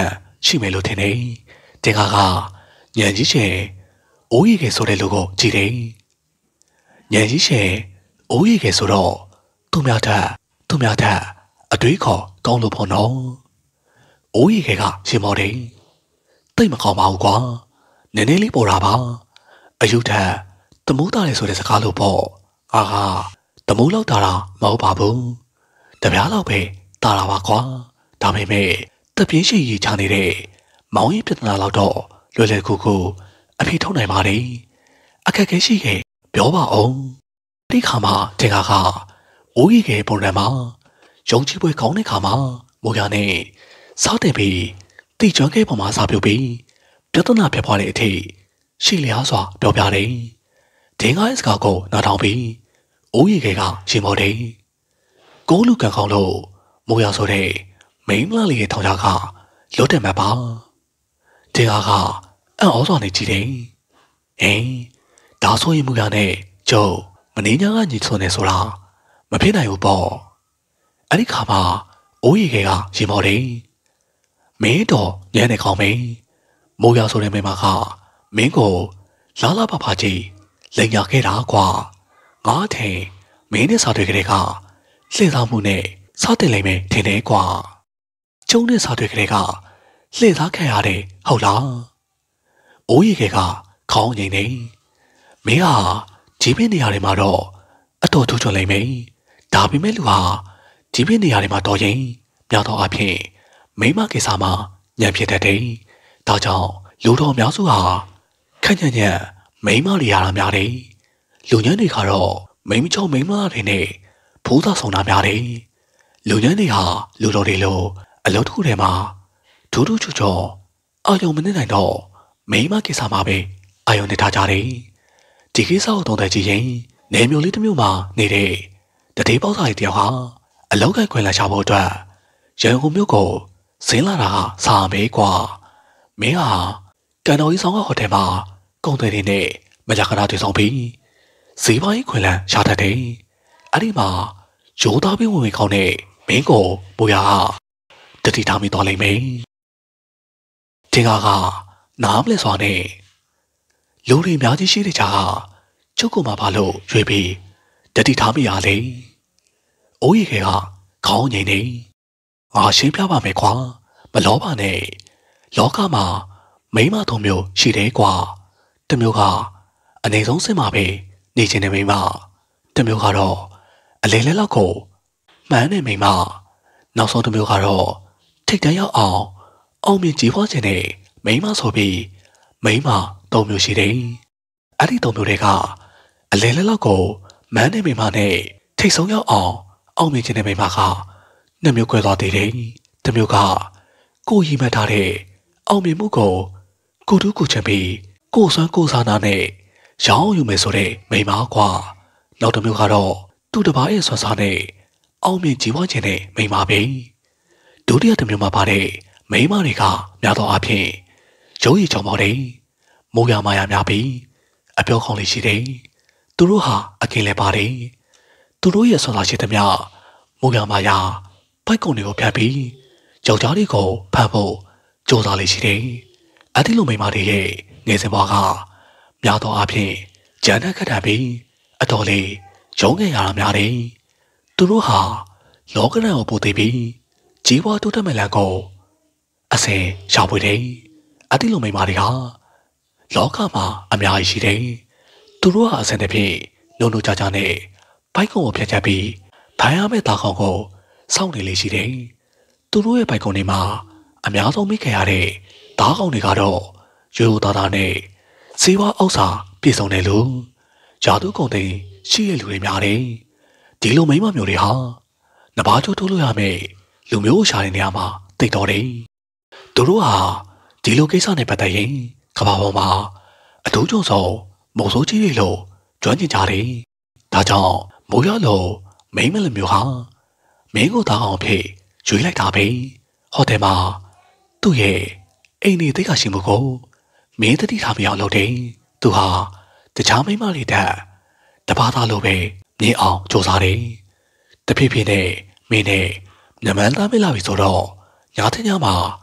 Speaker 1: ရှိမယ်လို့ထင်တယ်တင်ကားကညံကြီးရှင်အိုးရီကေဆိုတဲ့လူကိုကြည့်တယ်ညံကြီးရှင်အိုးရီကေဆိုတော့သူများထက်သူများထက်အတွေးခေါ်ကောင်းလို့ပေါ့နော်အိုးရီကေကရှင်မော်တယ်တိတ်မကောင်းပါဘူးကွာနည်းနည်းလေးပေါ်တာပါအယူထက်တမိုးသားလေဆိုတဲ့စကားလို့ပေါ့အာဟာတမိုးလောက်တာတော့မဟုတ်ပါဘူးတပြားလောက်ပဲတာတာပါကွာဒါပေမဲ့တပြင်းရှိရီချနေတဲ့မောင်ရင်ပြဿနာလောက်တော့လွယ်လွယ်ကူကူအဖေထုတ်နိုင်ပါတယ်အခက်ခဲရှိခဲ့ပြောပါအောင်ဒီခါမှာတင်ကားကအိုးကြီးကပုံရံမှာရုံချပွဲကောင်းတဲ့ခါမှာမိုးရနဲ့စားတယ်ပြီးတိကျွမ်းခဲ့ပေါ်မှာစားပြုတ်ပြီးပြဿနာဖြစ်သွားတဲ့အထိရှိလျားစွာပြောပြတယ်တင်ကားရဲ့စကားကိုနားထောင်ပြီးအိုးကြီးကရှင်မော်တယ်ကိုလူကန်ကောင်းလို့မိုးရဆိုတဲ့မိန်းမလေးရဲ့ထောင်ချာကလွတ်တယ်မှာပါတင်ကားကအံ့ဩစွာနေကြည့်တယ်ဟင်းဒါဆိုရင်မူရနဲ့ကျုပ်မင်းညာကညီဆွနေဆိုတာမဖြစ်နိုင်ဘူးပေါ့အဲ့ဒီခါမှာအိုးရီကရှင်မော်တယ်မင်းတော့ညနေကောင်းမင်းမိုးရဆိုတဲ့မိမကမင်းကိုလာလာပါပါကြီးလိန်ညာခဲ့တာကွာငါထင်မင်းနဲ့စားတွေ့ကြတဲ့ကလှည့်စားမှုနဲ့စားတင်လိုက်မယ်ထင်တယ်ကွာကျုံနဲ့စားတွေ့ကြတဲ့ကလှည့်စားခဲ့ရတယ်ဟုတ်လားအိုးရီကခေါင်းငိမ့်နေမင်းဟာဂျီးပင်းနေရာတွေမှာတော့အတော်ထူးချွန်လိမ့်မယ်ဒါပေမဲ့လူဟာဂျီးပင်းနေရာတွေမှာတော်ရင်မြောက်တော့အဖြစ်မိမကိစ္စမှာညံဖြစ်တတ်တယ်ဒါကြောင့်လူတော်အများစုဟာခက်ညံ့ညံ့မိမတွေရတာများတယ်လူညံ့တွေကတော့မိမချောမိမတွေနဲ့ဖိုးသားဆောင်တာများတယ်လူညံ့တွေဟာလူတော်တွေလိုအလုပ်တစ်ခုထဲမှာထူးထူးချွတ်ချောအာယုံမနေနိုင်တော့မိမကိစ္စမှာပဲအာယုံနေထားကြတယ်ဒီကိစ္စကိုတုံးတဲ့ကြည့်ရင်နေမျိုးလေးတစ်မျိုးမှာနေတဲ့တတိပေါက်စားရီတယောက်ဟာအလောက်ကိုခွင်လာချဖို့အတွက်ရန်ကုန်မြို့ကိုဆင်းလာတာကစာမေးကွာမင်းဟာကန်တော်ကြီးဆောင်ကဟိုတယ်မှာကုန်တယ်တွေနဲ့မကြာခဏတွေ့ဆောင်ပြီးဈေးပိုင်းခွင်လန်းရှာတတ်တယ်အဲ့ဒီမှာရိုးသားပြီးဝင်ဝင်ကောင်းတဲ့မင်းကိုပူရတတိထားမိသွားလိမ့်မယ်တင်ကားကနားမလဲစွာနဲ့လူတွေအများကြီးရှိတဲ့ကြားကကျုပ်ကမှဘာလို့ရွေးပြီးတတိထားမိရလဲအိုးရီကခေါင်းငိမ့်နေငါရှင်းပြပါမယ်ကွာမလောပါနဲ့လောကမှာမိမသုံးမျိုးရှိတယ်ကွာတစ်မျိုးကအနေဆုံးစင်မှာပဲနေချင်တဲ့မိမတစ်မျိုးကတော့အလေလဲလောက်ကိုမှန်းနေမိမနောက်ဆုံးတစ်မျိုးကတော့ထိတ်တန်းရောက်အောင်အောင်မြင်ကြီးပွားခြင်းနဲ့မိမဆိုပြီးမိမသုံးမျိုးရှိတယ်အဲ့ဒီသုံးမျိုးတွေကအလေလဲလောက်ကိုမှန်းနေမိမနဲ့ထိတ်ဆုံးရောက်အောင်အောင်မြင်ခြင်းနဲ့မိမကနှစ်မျိုး꿰သွားသေးတယ်တစ်မျိုးကကိုရီမှတ်ထားတဲ့အောင်မြင်မှုကိုကိုတူးကိုချင်ပြီးကိုစွမ်းကိုစားနာနဲ့ရောင်းယူမယ်ဆိုတဲ့မိမကွာနောက်တစ်မျိုးကတော့သူ့တပားရဲ့ဆွမ်းစားနဲ့အောင်မြင်ကြီးပွားခြင်းနဲ့မိမပဲဒုတိယတစ်မျိုးမှာပါတဲ့မိမတွေကများသောအားဖြင့်ရုပ်ရည်ချောင်းပေါ်တယ်မိုးရမာယာများပြီးအပြောခေါင်းလေးရှိတယ်သူတို့ဟာအကင်းလဲပါတယ်သူတို့ရဲ့ဆွမ်းစားရှိသမျှမိုးရမာယာပိုက်ကုံတွေကိုဖြတ်ပြီးယောက်ျားတွေကိုဖမ်းဖို့ကြိုးစားလေးရှိတယ်။အဲ့ဒီလိုမိန်းမတွေရဲ့ငယ်စဉ်ဘဝကများသောအားဖြင့်ဂျန်တဲ့ခက်တာပြီးအတော်လေးရုံးငယ်ရတာများတယ်။သူတို့ဟာလောကရန်ကိုပို့သေးပြီးကြီးပွားတိုးတက်မဲ့လန်ကိုအစင်ရှာဖွေတယ်။အဲ့ဒီလိုမိန်းမတွေဟာလောကမှာအများကြီးရှိတယ်။သူတို့ဟာအစင်တစ်ဖြင့်လုံလုံကြကြနဲ့ဘိုက်ကုံကိုဖျက်ချက်ပြီးထိုင်ရမယ့်သားကောင်ကိုစောင့်နေလေးရှိတယ်။သူတို့ရဲ့ဘိုက်ကုံတွေမှာအများဆုံးမိခဲ့ရတဲ့ဓားကောင်တွေကတော့ရိုးရိုးသားသားနဲ့စေဝါအောက်စာပြည့်စုံတယ်လို့ဂျာသူကုန်တဲ့ရှိရလူတွေများတယ်ဒီလိုမိမမျိုးတွေဟာနဘာချိုးထိုးလို့ရမယ်လူမျိုးရှာတဲ့နေရာမှာတိတ်တော်တယ်သူတို့ဟာဒီလိုကိစ္စနဲ့ပတ်သက်ရင်ကဘာပေါ်မှာအထူးကြုံဆုံးမုံစိုးကြီးတွေလို့ကျွမ်းကျင်ကြတယ်ဒါကြောင့်မိုးရလို့မိမလူမျိုးဟာမင်းကိုတောင်းအောင်ဖြစ်ရွေးလိုက်တာပဲဟိုတယ်မှာသူ့ရဲ့အိမ်နေသိက္ခာရှိမှုကိုမင်းတတိထားမရအောင်လုပ်တယ်သူဟာတခြားမိန်းမလေးတက်တပါးသားလိုပဲမြင်အောင်ကြိုးစားတယ်တဖြည်းဖြည်းနဲ့မင်းနဲ့ညမန်းသားမလာပြီဆိုတော့ညာတဲ့ညမှာ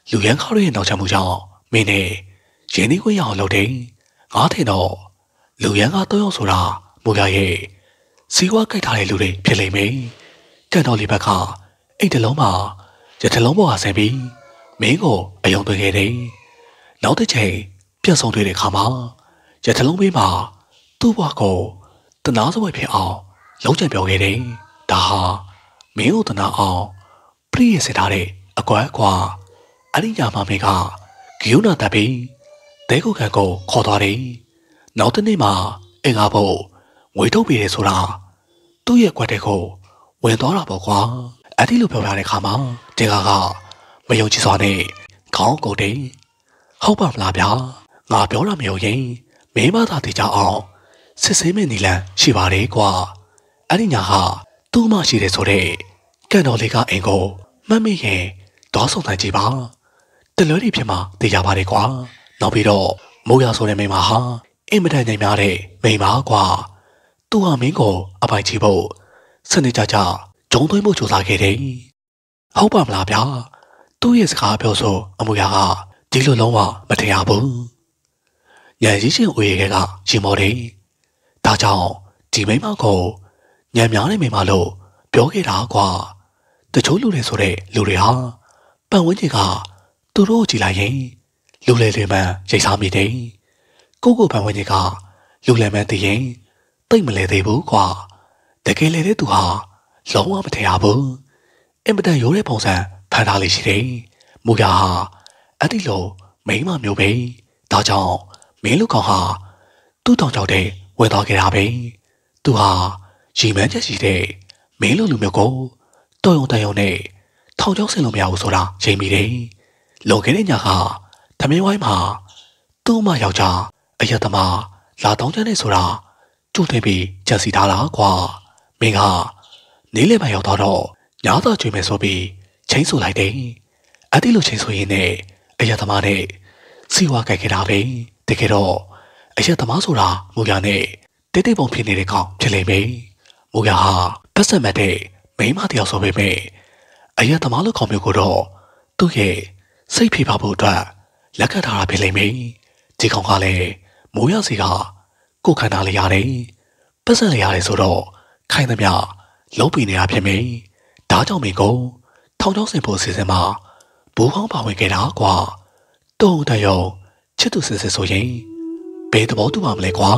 Speaker 1: လူရန်ကားရဲ့နောက်ချမှုကြောင့်မင်းနဲ့ရင်းနှီးခွင့်ရအောင်လုပ်တယ်ငါထင်တော့လူရန်ကားတော့ရောက်ဆိုတာမူရရဲ့စီဝါကြိုက်ထားတဲ့လူတွေဖြစ်လိမ့်မယ်ကန်တော်လေးဘက်ကအိတ်တလုံးမှာရတလုံးပေါ်ကဆင်ပြီးမင်းကိုအယုံသွင်းခဲ့တယ်နောက်တစ်ချိန်ပြန်ဆောင်တွေ့တဲ့ခါမှာရတလုံးဘေးမှာသူ့ဘဝကိုတနာစပွဲဖြစ်အောင်လုံးချပြောခဲ့တယ်ဒါဟာမင်းကိုတနာအောင်ပြည့်ရစေထားတဲ့အကွက်အကွာအဲ့ဒီညမှာမင်းကဂီယုနာတပ်ပြီးတဲခုခံကိုခေါ်သွားတယ်နောက်တစ်နေ့မှာအင်္ဂါဘုတ်ငွေထုတ်ပေးတယ်ဆိုတာသူ့ရဲ့ကွက်တဲ့ကိုဝင်သွားတာပေါ့ကွာအဲ့ဒီလိုပြောပြတဲ့ခါမှာတေကာကမယုံကြည်စွာနဲ့ခေါင်းကိုတယ်ဟုတ်ပါမလားဗျာငါပြောတာမယုံရင်မင်းမသာတေချအောင်စစ်ဆေးမဲ့နီလန်ရှိပါတယ်ကွာအဲ့ဒီညာဟာသူ့မရှိတယ်ဆိုတဲ့ကန်တော်လေးကအင်ကိုမှတ်မိရင်တောဆောင်တိုင်းကြည့်ပါတလွဲတွေဖြစ်မှာတေချပါတယ်ကွာနောက်ပြီးတော့မိုးရဆိုတဲ့မိန်းမဟာအင်မတန်ညင်များတဲ့မိန်းမကွာသူဟာမင်းကိုအပိုင်ချဖို့စနေကြကြဂျုံသွင်းဖို့ကြိုးစားခဲ့တယ်ဟုတ်ပါမလားဗျာသူ့ရဲ့စကားပြောဆိုအမူအရာကဒီလိုလုံးဝမတရားဘူးညံကြီးချင်းဦးရဲ့ကရှင်မော်တယ်ဒါကြောင့်ဒီမိန်းမကိုညံများတဲ့မိန်းမလို့ပြောခဲ့တာကွာတချို့လူတွေဆိုတဲ့လူတွေဟာပတ်ဝန်းကျင်ကသူတို့ကြည့်လိုက်ရင်လူလေတွေမှရိတ်စားမိတယ်ကိုကိုပတ်ဝန်းကျင်ကလူလေမှန်းသိရင်တိတ်မလဲသေးဘူးကွာတကယ်လေတဲ့သူဟာလုံးဝမတရားဘူးအင်မတန်ရိုးတဲ့ပုံစံဖန်ထားလေးရှိတယ်မူရဟာအဲ့ဒီလိုမိန်းမမျိုးပဲဒါကြောင့်မင်းလူကောင်ဟာသူ့တောင်ကြောက်တဲ့ဝင်သွားခဲ့တာပဲသူဟာရီမန်းချက်ရှိတဲ့မင်းလူလူမျိုးကိုတော်ရုံတန်ရုံနဲ့ထောင်ချောက်ဆင်လို့မရဘူးဆိုတာချိန်မိတယ်လုံခဲ့တဲ့ညာဟာသမင်းဝိုင်းမှာသူ့မယောက်ျားအယက်သမားလာတောင်းချတဲ့ဆိုတာကျူတင်ပြီးချက်စီထားတာကွာမင်းကနေလေမရောက်တော့ညသာကျွေးမယ်ဆိုပြီးချိန်ဆူလိုက်တယ်အဲ့ဒီလိုချိန်ဆူရင်းနဲ့အယက်သမားနဲ့စီဝါကြိုက်ခဲ့တာပဲတကယ်တော့အယက်သမားဆိုတာမူရနဲ့တိတ်တိတ်ပုံဖြစ်နေတဲ့ကောင်ဖြစ်လိမ့်မယ်မူရဟာပတ်စံမဲ့တဲ့မိန်းမတယောက်ဆိုပေမဲ့အယက်သမားလိုကောင်မျိုးကိုတော့သူ့ရဲ့စိတ်ဖိပါဖို့အတွက်လက်ခံထားတာဖြစ်လိမ့်မယ်ဒီကောင်ကလည်းမိုးရစီကကိုခန္ဓာလေးရတယ်ပတ်စံလေးရတယ်ဆိုတော့ခိုင်သမျှလုံးပိနေရဖြစ်မယ်ဒါကြောင့်မင်းကိုထောင်ချောင်းစင်ဖို့စီစဉ်မှာဘူဟောင်းပါဝင်ခဲ့တာကွာတုံတရုံချစ်သူစစ်စစ်ဆိုရင်ဘယ်သဘောတူပါမလဲကွာ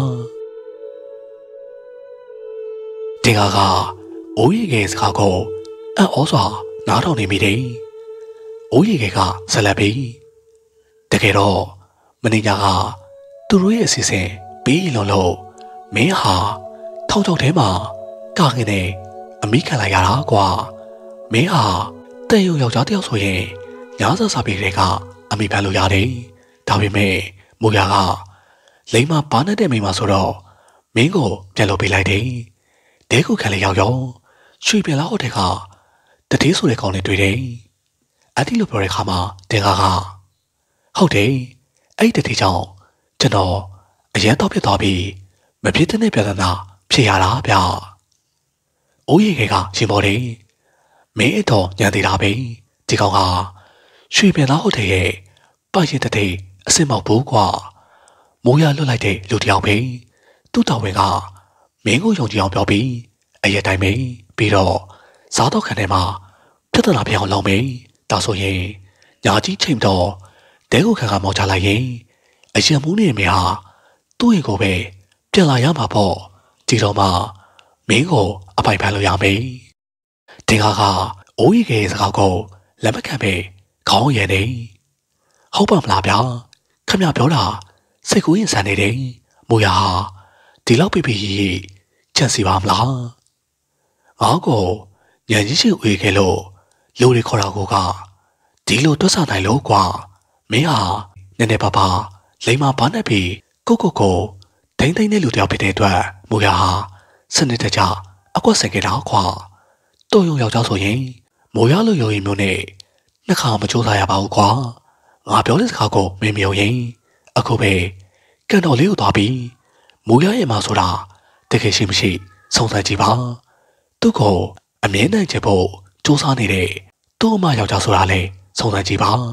Speaker 1: တင်ကာကအိုးရီကစကားကိုအံ့ဩစွာနားထောင်နေမိတယ်အိုးရီကဆက်လက်ပြီးတကယ်တော့မင်းညာကသူတို့ရဲ့အစီအစဉ်ပြီးလုံးလို့မင်းဟာထောင်ချောင်းထဲမှာကာငင်နေအမိခံလိုက်ရတာကွာမင်းဟာတဲ့ရုံယောက်ျားတယောက်ဆိုရင်ညားစားစားပြီးတဲ့ကအမိဖန်လို့ရတယ်ဒါပေမဲ့မူရကလိမ္မာပါနေတဲ့မိန်းမဆိုတော့မင်းကိုပြန်လုပ်ပေးလိုက်တယ်ဒဲခုခံလေးရောက်ရောရွှေပြန်လာဟိုတဲ့ကတတိဆိုတဲ့ကောင်လေးတွေ့တယ်အဲ့ဒီလိုပြောတဲ့ခါမှာတင်ကာကဟုတ်တယ်အဲ့ဒီတတိကြောင့်ကျွန်တော်အရန်တော့ဖြစ်သွားပြီးမဖြစ်တဲ့ပြဿနာဖြစ်ရတာဗျ။အိုးရီကရှင်ပေါ်တယ်။မင်းအတော်ညံသေးတာပဲ။ဒီကောင်ကရွှေပြန်လာဟုတ်တယ်ရဲ့ပိုက်ရင်တတိအစ်စ်မောက်ဘူးကွာ။မိုးရလွတ်လိုက်တဲ့လူတယောက်ပဲ။သူ့တော်ဝင်ကမင်းကိုယုံကြည်အောင်ပြောပြီးအရက်တိုင်းပဲပြီးတော့စားတော့ခံထဲမှာပြဿနာပြောင်းလုံးပဲ။ဒါဆိုရင်ညာကြီးချိန်တော့တဲကိုခံကမောက်ချလိုက်ရင်အရင်မူးနေမိဟာသူ့ရင်ကိုပဲပြန်လာရမှာပေါ့ဒီတော့မှမင်းကိုအပိုင်ဖန်လို့ရမယ်တင်ကာကအိုးရီကစကားကိုလက်မခံပဲခေါင်းရည်နေဟုတ်ပါမလားဗျာခမရပြောတာစိတ်ကူးရင်ဆန်နေတယ်မူရဟာဒီလောက်ပြပြကြီးချက်စီပါမလားငါ့ကိုညံကြီးရှိဦးခဲ့လို့လူတွေခေါ်တာကိုကဒီလိုတွတ်ဆနိုင်လို့ကွာမင်းဟာနည်းနည်းပါးပါလိမ္မာပါနဲ့ပြီးကိုကိုကိုဒိမ့်သိမ့်တဲ့လူတယောက်ဖြစ်တဲ့အတွက်မူရဟာစနစ်တကျအကွက်ဆင်ခဲ့တာခွာတော်ရုံယောက်ျားဆိုရင်မိုးရလို့ရုံရင်မျိုးနဲ့နှစ်ခါမကြိုးစားရပါဘူးခွာငါပြောတဲ့စကားကိုမင်းမယုံရင်အခုပဲကန်တော်လေးကိုသွားပြီးမိုးရရဲ့မှာဆိုတာတကယ်ရှိမရှိစုံစမ်းကြည့်ပါသူ့ကိုအမြဲတမ်းချဖို့စူးစမ်းနေတဲ့သူ့အမယောက်ျားဆိုတာလေစုံစမ်းကြည့်ပါ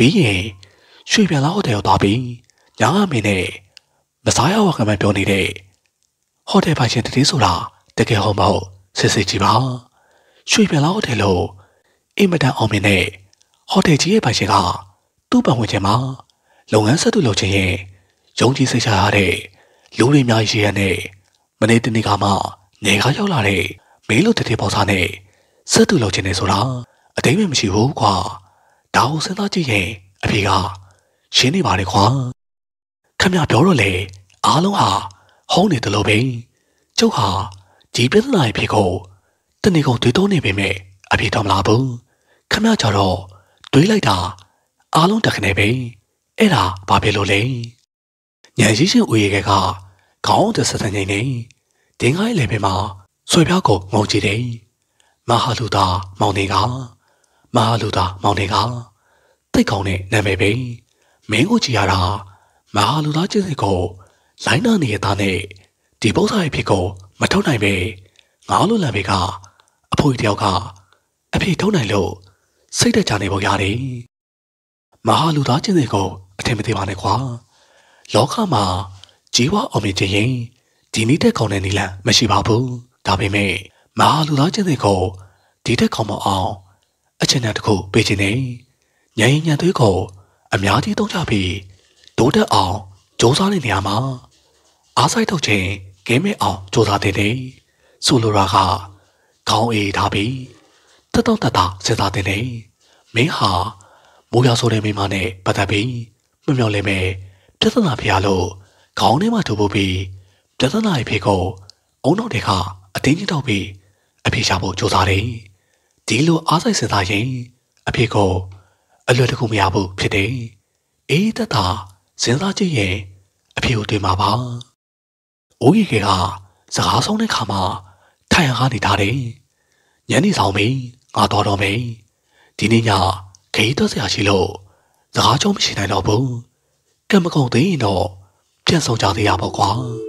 Speaker 1: ပြီးရင်ရွှေပြန်လာဟိုတယ်ကိုသွားပြီးညာအမင်းနဲ့မစားရဝကမှပြောနေတဲ့ဟိုတယ်ပိုင်ရှင်တတိဆိုတာတကယ်ဟုတ်မဟုတ်စစ်စစ်ကြည့်ပါရွှေပြန်လာဟိုတယ်လို့အင်မတန်အောင်မြင်တဲ့ဟိုတယ်ကြီးရဲ့ပိုင်ရှင်ကသူ့ပတ်ဝန်းကျင်မှာလုပ်ငန်းဆက်သူလုပ်ခြင်းရဲ့ယုံကြည်စိတ်ချရတဲ့လူတွေအများကြီးရှိရတဲ့မနေ့တနေ့ကမှနေကားရောက်လာတဲ့မင်းလူတတိပေါ်စားနဲ့ဆက်သူလုပ်ခြင်းနဲ့ဆိုတာအတိတ်မရှိဘူးကွာဒါကိုစဉ်းစားကြည့်ရင်အဖေကရှင်းနေပါလေခွာခမရပြောတော့လေအားလုံးဟာဟောင်းနေတယ်လို့ပဲကျုပ်ဟာဒီပြဿနာအဖြစ်ကိုတနေ့ကုန်တွေးတောနေပေမဲ့အဖေတော်မလားဘူးခမရကြတော့တွေးလိုက်တာအားလုံးတက်ခနေပဲအဲ့ဒါဘာဖြစ်လို့လဲညံရှိရှင်ဦးရေကခေါင်းတစစနေနေတင်းခိုင်းလေပဲမှာဆွေပြောက်ကိုငုံကြည့်တယ်မဟာလူသားမောင်နေကမဟာလူသားမောင်နေကတိတ်ကောင်းတဲ့နာမည်ပဲမင်းကိုကြည့်ရတာမဟာလူသားကျင့်စိတ်ကိုလိုင်းနာနေရတာနဲ့ဒီပု္ပ္ပာရဲ့ဖြစ်ကိုမထုတ်နိုင်ပဲငါလိုလံပေကအဖိုးတယောက်ကအဖေထုတ်နိုင်လို့စိတ်တကြနေပုံရတယ်မဟာလူသားကျင့်စိတ်ကိုအထင်မသေးပါနဲ့ခွာလောကမှာជីវအောင်မြင်ခြင်းရင်ဒီနေ့တက်ကောင်းတဲ့နီလန်မရှိပါဘူးဒါပေမဲ့မဟာလူသားကျင့်စိတ်ကိုဒီတက်ကောင်းမအောင်အချက်နဲ့တခုပေးခြင်းနဲ့ညရင်ညံသွေးကိုအများကြီးသုံးချပြီးတိုးတက်အောင်စ조사တဲ့နေရာမှာအားစိုက်ထုတ်ခြင်းဂိမ်းမဲ့အောင်စ조사တဲ့တယ်ဆိုလိုတာကခေါင်းအေးထားပြီးတတ်တော့တတ်တာစဉ်းစားတဲ့တယ်မင်းဟာမိုးရွာဆိုတဲ့မိမနဲ့ပတ်သက်ပြီးမမျော်လင့်မဲ့ပြဿနာဖျားလို့ခေါင်းထဲမှာထိုးဖို့ပြီးပြဿနာရဲ့ဖေကိုအုံနောက်တွေကအတင်းကြီးတော့ပြီးအဖေရှာဖို့စ조사တယ်ဒီလိုအားစိုက်စဉ်းစားရင်အဖေကိုအလွယ်တကူမရဘူးဖြစ်တယ်အေးတတ်တာစဉ်းစားကြည့်ရင်အဖေကိုတွေ့မှာပါ။အိုးကြီးကစကားဆုံးတဲ့ခါမှာထိုင်ရနေထားတယ်။ညနေဆောင်ပြီငါတော်တော်မေးဒီနေ့ညခေးတော့ဆရာရှိလို့စကားကြုံမရှိနိုင်တော့ဘူး။ကံမကုန်သေးရင်တော့ပြန်ဆောင်ကြသေးရပေါ့ကွာ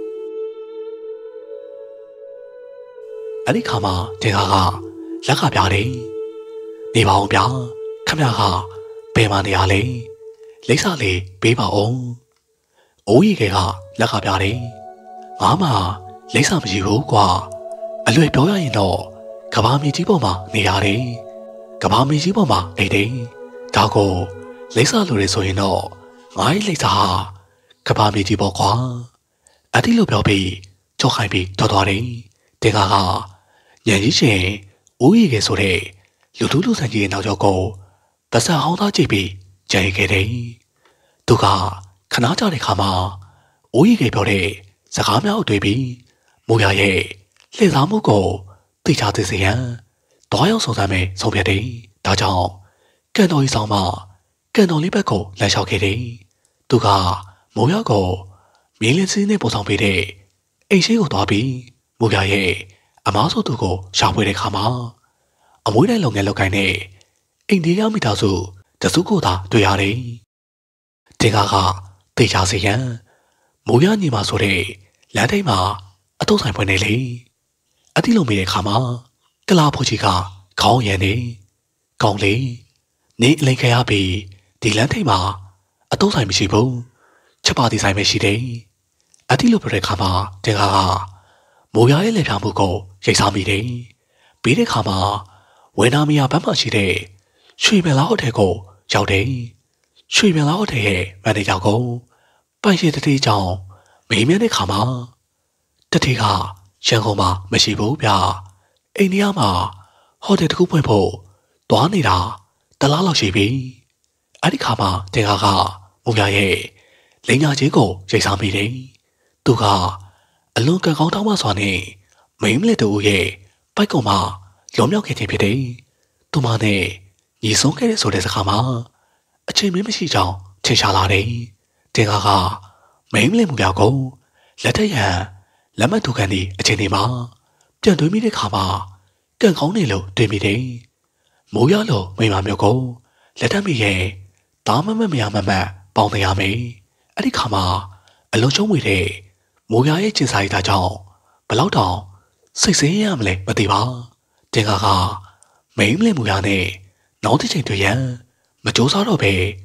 Speaker 1: ။အဲ့ဒီခါမှာတင်ကားကလက်ကပြတယ်။နေပါအောင်ဗျာခမရကဘယ်မှာနေရလဲ။လိမ့်စာလေးပေးပါအောင်။အိုးကြီးကလက်ကပြတယ်။ငါမှလိမ့်စာမရှိဘူးကွာ။အလွယ်ပြောရရင်တော့ကဘာမြေကြီးပေါ်မှာနေရတယ်။ကဘာမြေကြီးပေါ်မှာနေတယ်။ဒါကိုလိမ့်စာလိုရဆိုရင်တော့ငါ့လိမ့်စာဟာကဘာမြေကြီးပေါ်ကွာ။အတိလိုပြောပြီးကြောက်ခိုင်းပြီးထွက်သွားတယ်။တင်ကားကညံကြီးရှင်အိုးကြီးကဆိုတဲ့လူသူလူဆန်ကြီးရဲ့နောက်ကျောကိုပစံဟောင်းသားကြည့်ပြီးကြံရခဲ့တယ်။သူကခနာကြတဲ့ခါမှာအိုးကြီးကပြောတဲ့စကားများကိုတွေ့ပြီးမူရရဲ့လှည့်စားမှုကိုသိချသိစေရန်တွားရောက်ဆောင်စမ်းမယ်ဆုံးဖြတ်တယ်။ဒါကြောင့်ကန်တော်ကြီးဆောင်မကန်တော်လေးဘက်ကိုလမ်းလျှောက်ခဲ့တယ်။သူကမူရကိုမြင်းလင်းစင်းနဲ့ပုံဆောင်ပေးတဲ့အိမ်ရှိကိုသွားပြီးမူရရဲ့အမားဆိုသူကိုရှာဖွေတဲ့ခါမှာအမွေးတိုင်းလုပ်ငန်းလုပ်ကိုင်းတဲ့အိမ်ဒီရောက်မိသားစုတစုကိုသာတွေ့ရတယ်။တင်ကားကသိချစေရန်မူရညီမဆိုတဲ့လမ်းထိပ်မှာအတုံးဆိုင်ဖွင့်နေလေအတိလုံးမိတဲ့ခါမှာကလာဖို့ကြီးကခေါင်းရံနေကောင်းလေနေအလိန်ခရပြီးဒီလမ်းထိပ်မှာအတုံးဆိုင်မရှိဘူးချက်ပါတီဆိုင်ပဲရှိတယ်အတိလိုပြတဲ့ခါမှာတင်ကားကမူရရဲ့လက်ဖြာမှုကိုရိတ်စားမိတယ်ပြီးတဲ့ခါမှာဝေနာမီယာဘက်မှာရှိတဲ့ရွှေပြန်လာဟိုတယ်ကိုရောက်တယ်ရွှေပြန်လာဟိုတယ်ရဲ့မန်နေဂျာကိုပိုင်ရှင်တတိကြောင့်မေးမြန်းတဲ့ခါမှာတတိကရန်ကုန်မှာမရှိဘူးဗျအိန္ဒိယမှာဟိုတယ်တစ်ခုဖွင့်ဖို့တွားနေတာတလားလောက်ရှိပြီအဲ့ဒီခါမှာတင်ကားကမူရရဲ့လိန်ညာကြီးကိုရိတ်စားမိတယ်သူကအလွန်ကံကောင်းတောင်းမစွာနဲ့မိန်းမလေးတို့ရဲ့ပိုက်ကောင်မှာလွန်မြောက်ခဲ့ခြင်းဖြစ်တယ်သူမနဲ့ညီဆုံးခဲ့တဲ့ဆိုတဲ့စကားမှာအချိန်မင်းမရှိကြောင်းထင်ရှားလာတယ်တင်ကားကမိန်းမလေးမူရကိုလက်ထက်ရန်လက်မထူခံသည့်အချိန်ဒီမှာပြန်တွေးမိတဲ့ခါမှာကံကောင်းနေလို့တွေးမိတယ်မိုးရလို့မိမမျိုးကိုလက်ထက်မိရဲ့တားမမမရမမပေါင်းနေရမယ်အဲ့ဒီခါမှာအလုံးချုံးဝေတဲ့မိုးရရဲ့ကျင်စာရီတာကြောင့်ဘလောက်တောင်စိတ်ဆင်းရမလဲမသိပါတင်ကားကမိန်းမလေးမူရနဲ့နောက်တစ်ချိန်တွေ့ရန်မကြိုးစားတော့ပဲ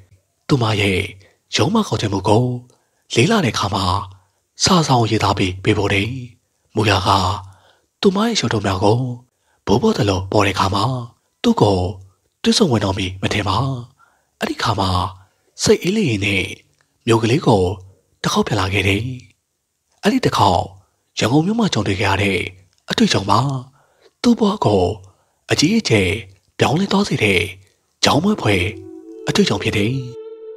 Speaker 1: သူမရဲ့ရုံးမခေါ်ချက်မှုကိုလေးလာတဲ့ခါမှာစာဆောင်ရေးသားပြီးပေးဖို့တယ်။မူရကသူမရဲ့ရှုပ်ထုံများကိုဘိုးဘောတလို့ပေါ်တဲ့ခါမှာသူ့ကိုတွစ်ဆုံဝင်တော်မီမထင်ပါ။အဲ့ဒီခါမှာစိတ်အေးလေးနဲ့မြို့ကလေးကိုတစ်ခေါက်ပြန်လာခဲ့တယ်။အဲ့ဒီတစ်ခေါက်ရန်ကုန်မြို့မှာကြုံတွေ့ခဲ့ရတဲ့အတွေ့အကြုံမှာသူ့ဘဝကိုအကြီးအကျယ်ပြောင်းလဲသွားစေတဲ့ကြောင်းမွေးဖွယ်အတွေ့အကြုံဖြစ်တယ်။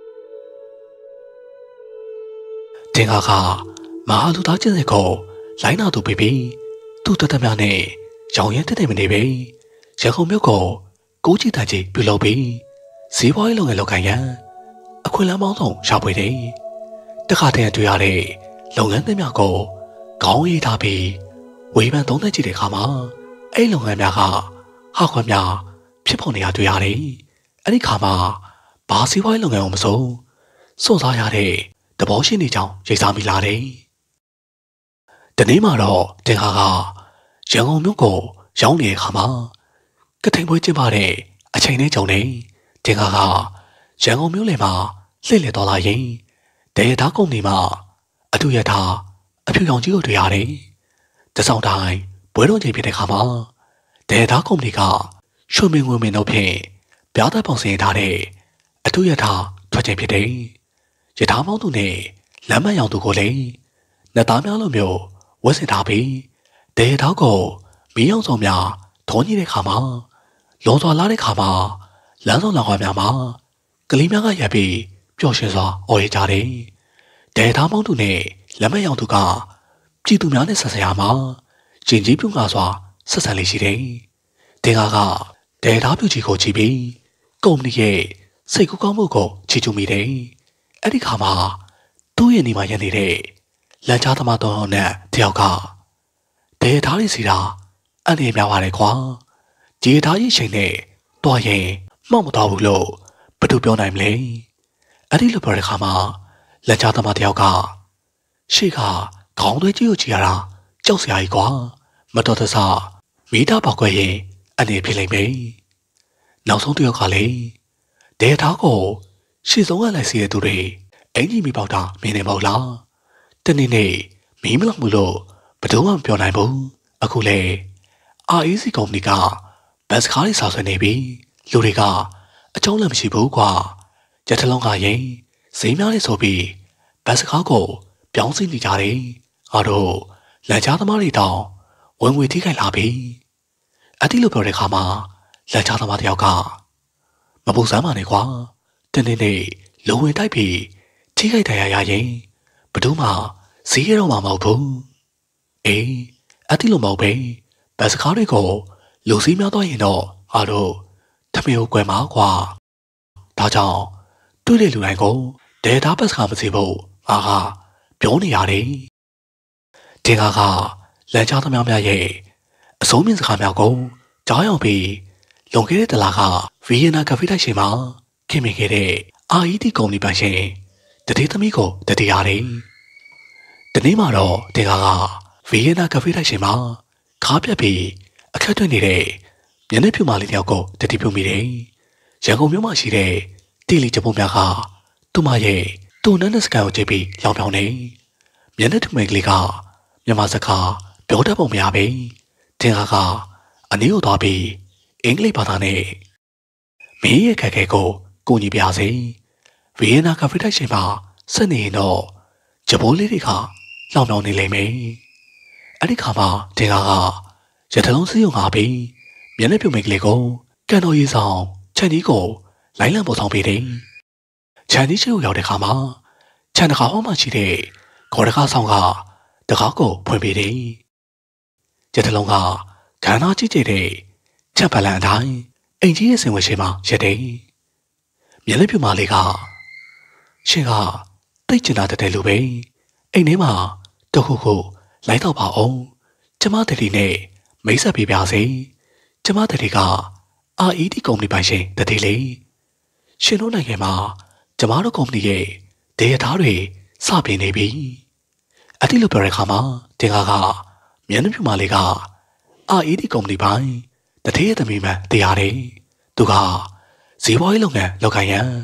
Speaker 1: တင်ကားကမဟာလူသားချင်းစကိုလိုင်းနာသူပြီးပြီးသူ့တသက်များနဲ့ရောင်ရဲတဲ့တဲ့မနေပဲရန်ကုန်မြို့ကိုကိုကြီးတန်ကြီးပြုလုပ်ပြီးဈေးပွားရေးလုပ်ငန်းလုပ်ကိုင်ရန်အခွင့်အလမ်းပေါင်းစုံရှာဖွေတယ်။တခါတည်းတွေ့ရတဲ့လုပ်ငန်းသစ်များကိုခေါင်းရေးထားပြီးဝေဖန်သုံးသပ်ကြည့်တဲ့အခါမှာအဲ့လုပ်ငန်းများကဟာခွင့်များဖြစ်ပေါ်နေတာတွေ့ရတယ်။အဲ့ဒီခါမှာဘာစီးပွားရေးလုပ်ငန်းကိုမစိုးစွန့်စားရတဲ့တဘောရှိနေကြောင်းရိပ်စားမိလာတယ်။ဒီနေ့မှာတော့တင်ခါကရန်ကုန်မြို့ကိုရောက်နေတဲ့ခါမှာကထိန်ပွဲကျင်းပတဲ့အချိန်နဲ့ကြုံနေတင်ခါကရန်ကုန်မြို့လယ်မှာလှည့်လည်သွားလာရင်ဒေတာကုမ္ပဏီမှာအတူရထားအဖြူရောင်ကြီးကိုတွေ့ရတယ်။တစောင်းတိုင်းပွဲတော်ချိန်ဖြစ်တဲ့ခါမှာဒေတာကုမ္ပဏီကရွှေမင်းငွေမင်းတို့ဖြင့်ပြားသက်ပုံစံထားတဲ့အတူရထားထွက်ချိန်ဖြစ်တယ်။ရထားမောင်းသူနဲ့လမ်းမရောင်သူကိုလည်းနှစ်သားများလိုမျိုးဝတ်ဆင်ထားပြီးဒေတာကိုမီးအောင်စုံများထုံးကြီးတဲ့ခါမှာလုံစွာလာတဲ့ခါမှာလမ်းဆောင်လောင်ခွာများမှာကလေးများကရပ်ပြီးပျော်ရွှင်စွာအော်ရကြတယ်။ဒေတာမောင်းသူနဲ့လမ်းမရောင်သူကပြည်သူများနဲ့ဆက်ဆံရမှာကျင်ကြီးပြုံးကားစွာဆက်ဆံလေးရှိတယ်။တင်ကားကဒေတာပြုကြီးကိုချီပြီးကုမ္ပဏီရဲ့စိတ်ကူးကောင်းမှုကိုချီးကျူးမိတယ်။အဲ့ဒီခါမှာသူ့ရဲ့နေမှာရနေတဲ့လမ်းကြားသမားတော်နဲ့တယောက်ကဒေတာလေးစီတာအန်ရများပါတယ်ကွာ။ဒေတာရဲ့ချိန်နဲ့တွားရင်မှောက်မတော်ဘူးလို့ဘယ်သူပြောနိုင်မလဲ။အဲ့ဒီလိုပြောတဲ့ခါမှာလမ်းကြားသမားတယောက်ကရှေ့ကခေါင်းသွေးကြီးကိုကြည့်ရတာကြောက်စရာကြီးကွာမတော်တဆမီးတာပေါက်ခွဲရင်အနေဖြစ်လိမ့်မယ်။နောက်ဆုံးတစ်ယောက်ကလည်းဒေတာကိုရှေ့ဆုံးကလိုက်စီတဲ့သူတွေအင်ကြီးမီပေါက်တာမင်းနေမဟုတ်လား။တနေ့နေ့မီးမလောက်ဘူးလို့ဘယ်သူမှမပြောနိုင်ဘူး။အခုလေအာအီစီကုမ္ပဏီကဘတ်စကားလေးဆောက်ဆွဲနေပြီလူတွေကအကြောင်းလည်းမရှိဘူးကွာ။ကြက်ထလုံးကရင်ဈေးများလေးဆိုပြီးဘတ်စကားကိုပြောင်းစီနေကြတယ်။ငါတို့လမ်းကြားသမားတွေတောင်ဝင်ငွေထိခိုက်လာပြီ။အတိလိုပြောတဲ့ခါမှာလမ်းကြားသမားတယောက်ကမပူစမ်းပါနဲ့ကွာ။တင်းတင်းလေးလုံဝင်တိုက်ပြီးထိခိုက်တရားရရင်ဘယ်သူမှဈေးရတော့မှာမဟုတ်ဘူး။အေးအတိလိုမဟုတ်ပဲဘတ်စကားတွေကိုလူစည်းများတော့ရင်တော့ငါတို့ထမင်းကိုကွယ်မှာကွာ။ဒါကြောင့်တွေ့တဲ့လူတိုင်းကိုဒေတာဘတ်စကားမစီဖို့ငါကပြောနေရတယ်။တင်ကားကလမ်းကြားသမားများရဲ့အစိုးမြင့်စကားများကိုကြားရောက်ပြီးလွန်ခဲ့တဲ့တလကဗီယက်နာကဖေးတိုက်ရှင်မှာခင်မိခဲ့တဲ့အာအီတီကုမ္ပဏီပိုင်ရှင်တတိသမီးကိုတတိရတယ်။ဒီနေ့မှာတော့တင်ကားကဗီယက်နာကဖေးတိုက်ရှင်မှာခါပြက်ပြီးအခက်တွေ့နေတဲ့မျက်နှာဖြူမလေးတယောက်ကိုတတိပြုမိတယ်။ရန်ကုန်မြို့မှာရှိတဲ့တီလီဂျပွန်များကသူ့မရဲ့တူနန်းတဲ့စကန်ကိုကြည့်ပြီးလောင်ပြောင်နေမျက်နှာထမိန်ကလေးကမြန်မာစကားပြောတတ်ပုံမရပဲတင်ကားကအနည်းကိုသွားပြီးအင်္ဂလိပ်ဘာသာနဲ့မင်းရဲ့ခက်ခဲကိုကိုညီပြစေဗီယက်နာကဖေးတိုက်ရှင်မှာဆက်နေရင်တော့ဂျပွန်လေးတွေကလောင်ပြောင်နေလိမ့်မယ်အဲ့ဒီခါမှာတင်ကားကရထလုံးစီးုံငါပြီးမျက်နှာပြုံမိန်ကလေးကိုကန်တော်ရေးဆောင်ချန်ကြီးကိုလိုင်းလံပေါ်ဆောင်ပေးတယ်ချန်ကြီးရှိကိုရောက်တဲ့ခါမှာချန်တကာဟောင်းမှရှိတဲ့ခေါ်တကားဆောင်ကတကားကိုဖွင့်ပေးတယ်။ကျက်တလုံးကခန္ဓာကြည့်ကြတဲ့ချက်ပလန်အတိုင်းအိမ်ကြီးရဲ့စင်ဝဲရှိမှရက်တယ်။မျက်နှာပြူမလေးကရှင်ကတိတ်ကျင်တာတဲ့လူပဲအိမ်ထဲမှာတခုခုလိုက်တော့ပါအောင်ကျမတတိနဲ့မိတ်ဆက်ပေးပါစေ။ကျမတတိကအာအီတီကုမ္ပဏီပိုင်ရှင်တတိလေးရှင်တို့နိုင်ငံမှာကျမတို့ကုမ္ပဏီရဲ့ဒေတာတွေစပြင်နေပြီအတိလိုပြောတဲ့ခါမှာတင်ကားကမျက်နှာပြူမလေးကအာအီဒီကုမ္ပဏီပိုင်တတိယသမီးမှတရားတယ်သူကဈေးပွားရေးလုပ်ငန်းလုပ်ခိုင်းရန်မ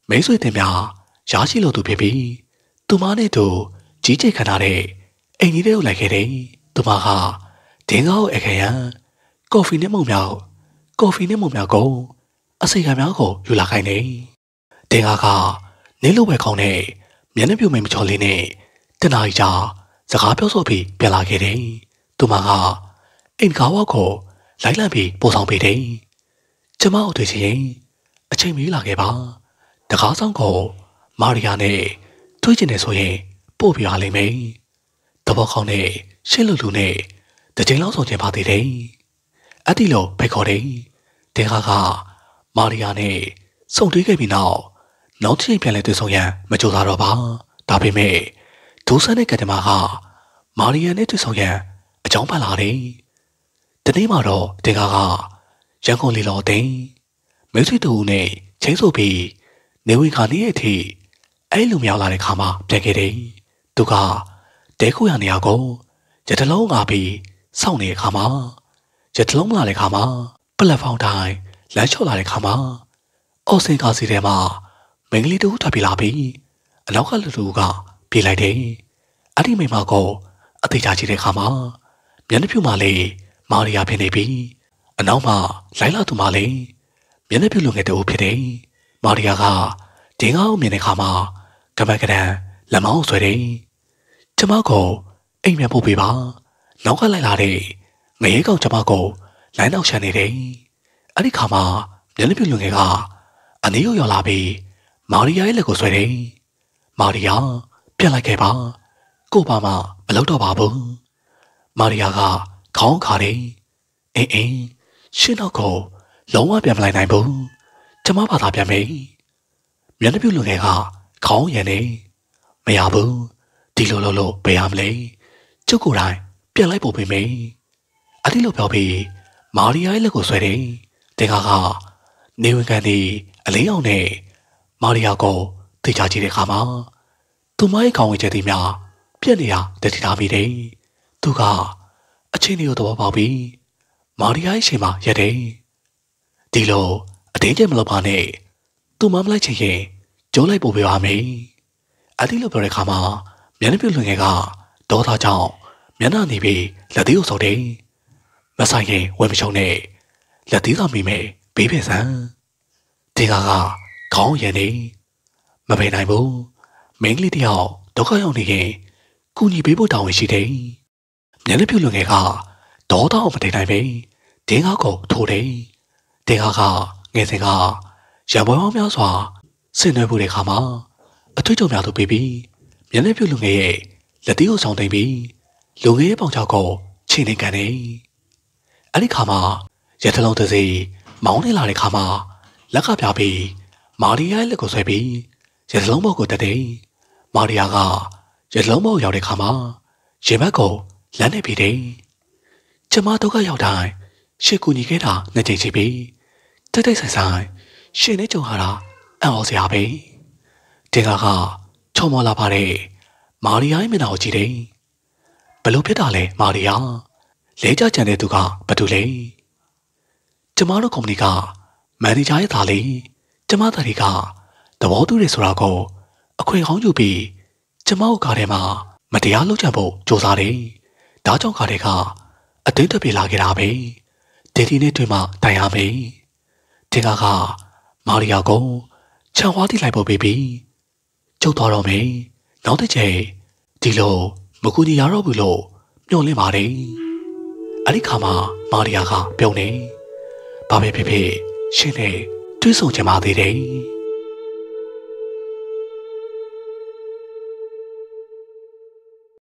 Speaker 1: မိတ်ဆွေတင်များရရှိလို့သူဖြစ်ပြီးသူမနဲ့တူကြီးကျယ်ခန္ဓာတဲ့အိမ်ကြီးတွေကိုလိုက်ခဲ့တယ်သူမကဒင်းကားကိုအခရံကော်ဖီနဲ့မုံမြောက်ကော်ဖီနဲ့မုံမြောက်ကိုအစိခံများကိုယူလာခိုင်းတယ်ဒင်းကားကနင်းလိုပဲခေါင်းနဲ့မျက်နှာပြူမိန်မချော်လေးနဲ့တနားကြီးကြာစကားပြောဆိုပြီးပြန်လာခဲ့တယ်သူမကအိမ်ကားဝကိုလိုက်လံပြီးပို့ဆောင်ပေးတယ်ကျမတို့တွေ့ချင်အချိန်မီလာခဲ့ပါတကားဆောင်ကိုမာရီယာနဲ့တွေ့ချင်တယ်ဆိုရင်ပို့ပြရလိမ့်မယ်တဘောခေါင်းနဲ့ရှင်းလူလူနဲ့တကြိမ်လောက်ဆောင်ချင်ပါသေးတယ်အဲ့ဒီလိုဖိတ်ခေါ်တယ်တင်ခါကမာရီယာနဲ့စုံတွေ့ခဲ့ပြီးနောက်နောက်တစ်ချိန်ပြန်လဲတွေ့ဆုံရန်မကြိုးစားတော့ပါဒါပေမဲ့ဒူးဆန်းတဲ့ကတ္တမကမာရီယာနဲ့တွေ့ဆုံရန်အကြောင်းပန်လာတယ်ဒီနေ့မှာတော့တင်ခါကရန်ကုန်လီလော်တင်မိတ်ဆွေတူနဲ့ချင်းဆိုပြီးနေဝင်ခါနေရဲ့အထိအဲ့လိုမြောက်လာတဲ့ခါမှာပြန်ခဲ့တယ်သူကတဲခိုရနေရကိုရတလုံးငါပြီးစောင့်နေတဲ့ခါမှာရတလုံးလာတဲ့ခါမှာပလက်ဖောင်းတိုင်းလမ်းလျှော့လာတဲ့ခါမှာအော်စင်ကားစီထဲမှာမင်္ဂလီတူထွက်ပြေးလာပြီးအနောက်ကလူလူကပြေးလိုက်တယ်အဲ့ဒီမိမကိုအသေးချာကြည့်တဲ့ခါမှာမျက်နှာဖြူမှလေးမာရီယာဖြစ်နေပြီးအနောက်မှာလိုင်းလာသူမှလေးမျက်နှာဖြူလူငယ်တူဖြစ်တယ်မာရီယာကဒင်းကားကိုမြင်တဲ့ခါမှာကမကဒန်လက်မောင်းဆွဲတယ်ကျမကိုအိမ်ပြန်ပို့ပေးပါနောက်ကလိုက်လာတဲ့ငရဲကောင်ကျမကိုလိုင်းနောက်ချန်နေတယ်အဲ့ဒီခါမှာမျက်နှာပြလူငယ်ကအနည်းရောက်ရောက်လာပြီးမာရီယာရဲ့လက်ကိုဆွဲတယ်မာရီယာပြန်လိုက်ခဲ့ပါကိုပါမမလုပ်တော့ပါဘူးမာရီယာကခေါင်းခါတယ်အင်းအင်းရှင်းတော့ကိုလုံးဝပြန်မလိုက်နိုင်ဘူးကျမဘာသာပြန်မေးမျက်နှာပြလူငယ်ကခေါင်းရံနေမရဘူးဒီလိုလိုလိုဘယ်ရမလဲကျုပ်ကိုယ်တိုင်ပြန်လိုက်ပို့ပေးမယ်အဲ့ဒီလိုပြောပြီးမာရီယာရဲ့လက်ကိုဆွဲတယ်တင်ကားကနေဝင်ကန်ဒီအလေးအောင်နဲ့မာရီယာကိုသိချကြည့်တဲ့အခါမှာသူမရဲ့ခေါင်းဝေးချက်တွေများပြက်နေတာတတိထားပြီးတယ်သူကအချင်းတွေကိုသဘောပေါက်ပြီးမာရီယာရဲ့ရှေ့မှာရက်တယ်ဒီလိုအတင်းကျပ်မလုပ်ပါနဲ့သူမမလိုက်ချင်ရင်ကျိုးလိုက်ပို့ပေးပါမယ်အဲ့ဒီလိုပြောတဲ့အခါမှာမျက်နှာပြလူငယ်ကဒေါသကြောင့်မျက်နှာနေပြီးလက်သေးကိုဆုပ်တယ်မဆိုင်ရင်ဝယ်မချုံနဲ့လက်သေးကမိမယ်ဘေးပင်ဆန်းဒီကကခေါင်းရည်နေမပင်နိုင်ဘူးမင်းကလေးတယောက်ဒုက္ခရောက်နေရင်ကုညီပေးဖို့တောင်းဝင်ရှိတယ်မျက်နှာပြလူငယ်ကဒေါသအောင်မတင်နိုင်ပဲဒင်းကားကိုထိုးတယ်ဒင်းကားကငယ်စဉ်ကရံပွဲပေါင်းများစွာဆင်နွှဲဖို့တဲ့ခါမှာအထွေးကြုံများသူပြီးပြီးမျက်နှာပြလူငယ်ရဲ့လက်သေးကိုဆောင်သိမ့်ပြီးလူငယ်ရဲ့ပေါင်ချောက်ကိုချိန်နေကန်တယ်အဲ့ဒီခါမှာရတလုံးတစ်စီမောင်းနေလာတဲ့ခါမှာလက်ကပြပြီးမာရီယာရဲ့လက်ကိုဆွဲပြီးရတလုံးဘောက်ကိုတက်တယ်မာရီယာကရတလုံးဘောက်ရောက်တဲ့ခါမှာရင်ဘတ်ကိုလမ်းနေပြီးတယ်ကျမတို့ကရောက်တိုင်းရှေ့ကူညီခဲ့တာနှစ်ကြိမ်ရှိပြီးတိတ်တိတ်ဆိုင်ဆိုင်ရှင်နဲ့ကြုံရတာအံ့ဩစရာပဲတင်ကားကချုံမောလာပါတဲ့မာရီယာရဲ့မျက်နှာကိုကြည့်တယ်ဘလို့ဖြစ်တာလဲမာရီယာလဲကြကြံတဲ့သူကဘာတူလဲကျမတို့ကုမ္ပဏီကမန်နေဂျာရဲ့သားလေးကျမသားတွေကသဘောတူတယ်ဆိုတာကိုအခွင့်ကောင်းယူပြီးကျမတို့ကားထဲမှာမတရားလုပ်ကြဖို့ကြိုးစားတယ်ဒါကြောင့်ကားတွေကအတင်းတက်ပြေးလာခဲ့တာပဲဒေဒီနဲ့တွေ့မှတိုင်ရမယ်တင်ကားကမာရီယာကိုခြံဝါးတိလိုက်ဖို့ပေးပြီးကျုပ်သွားတော့မယ်နောက်တစ်ချိန်ဒီလိုမကူညီရတော့ဘူးလို့မျှော်လင့်ပါတယ်အဲ့ဒီခါမှာမာရီယာကပြုံးနေဘာပဲဖြစ်ဖြစ်ရှင်းနေတွေးဆုံချင်ပါသေးတယ်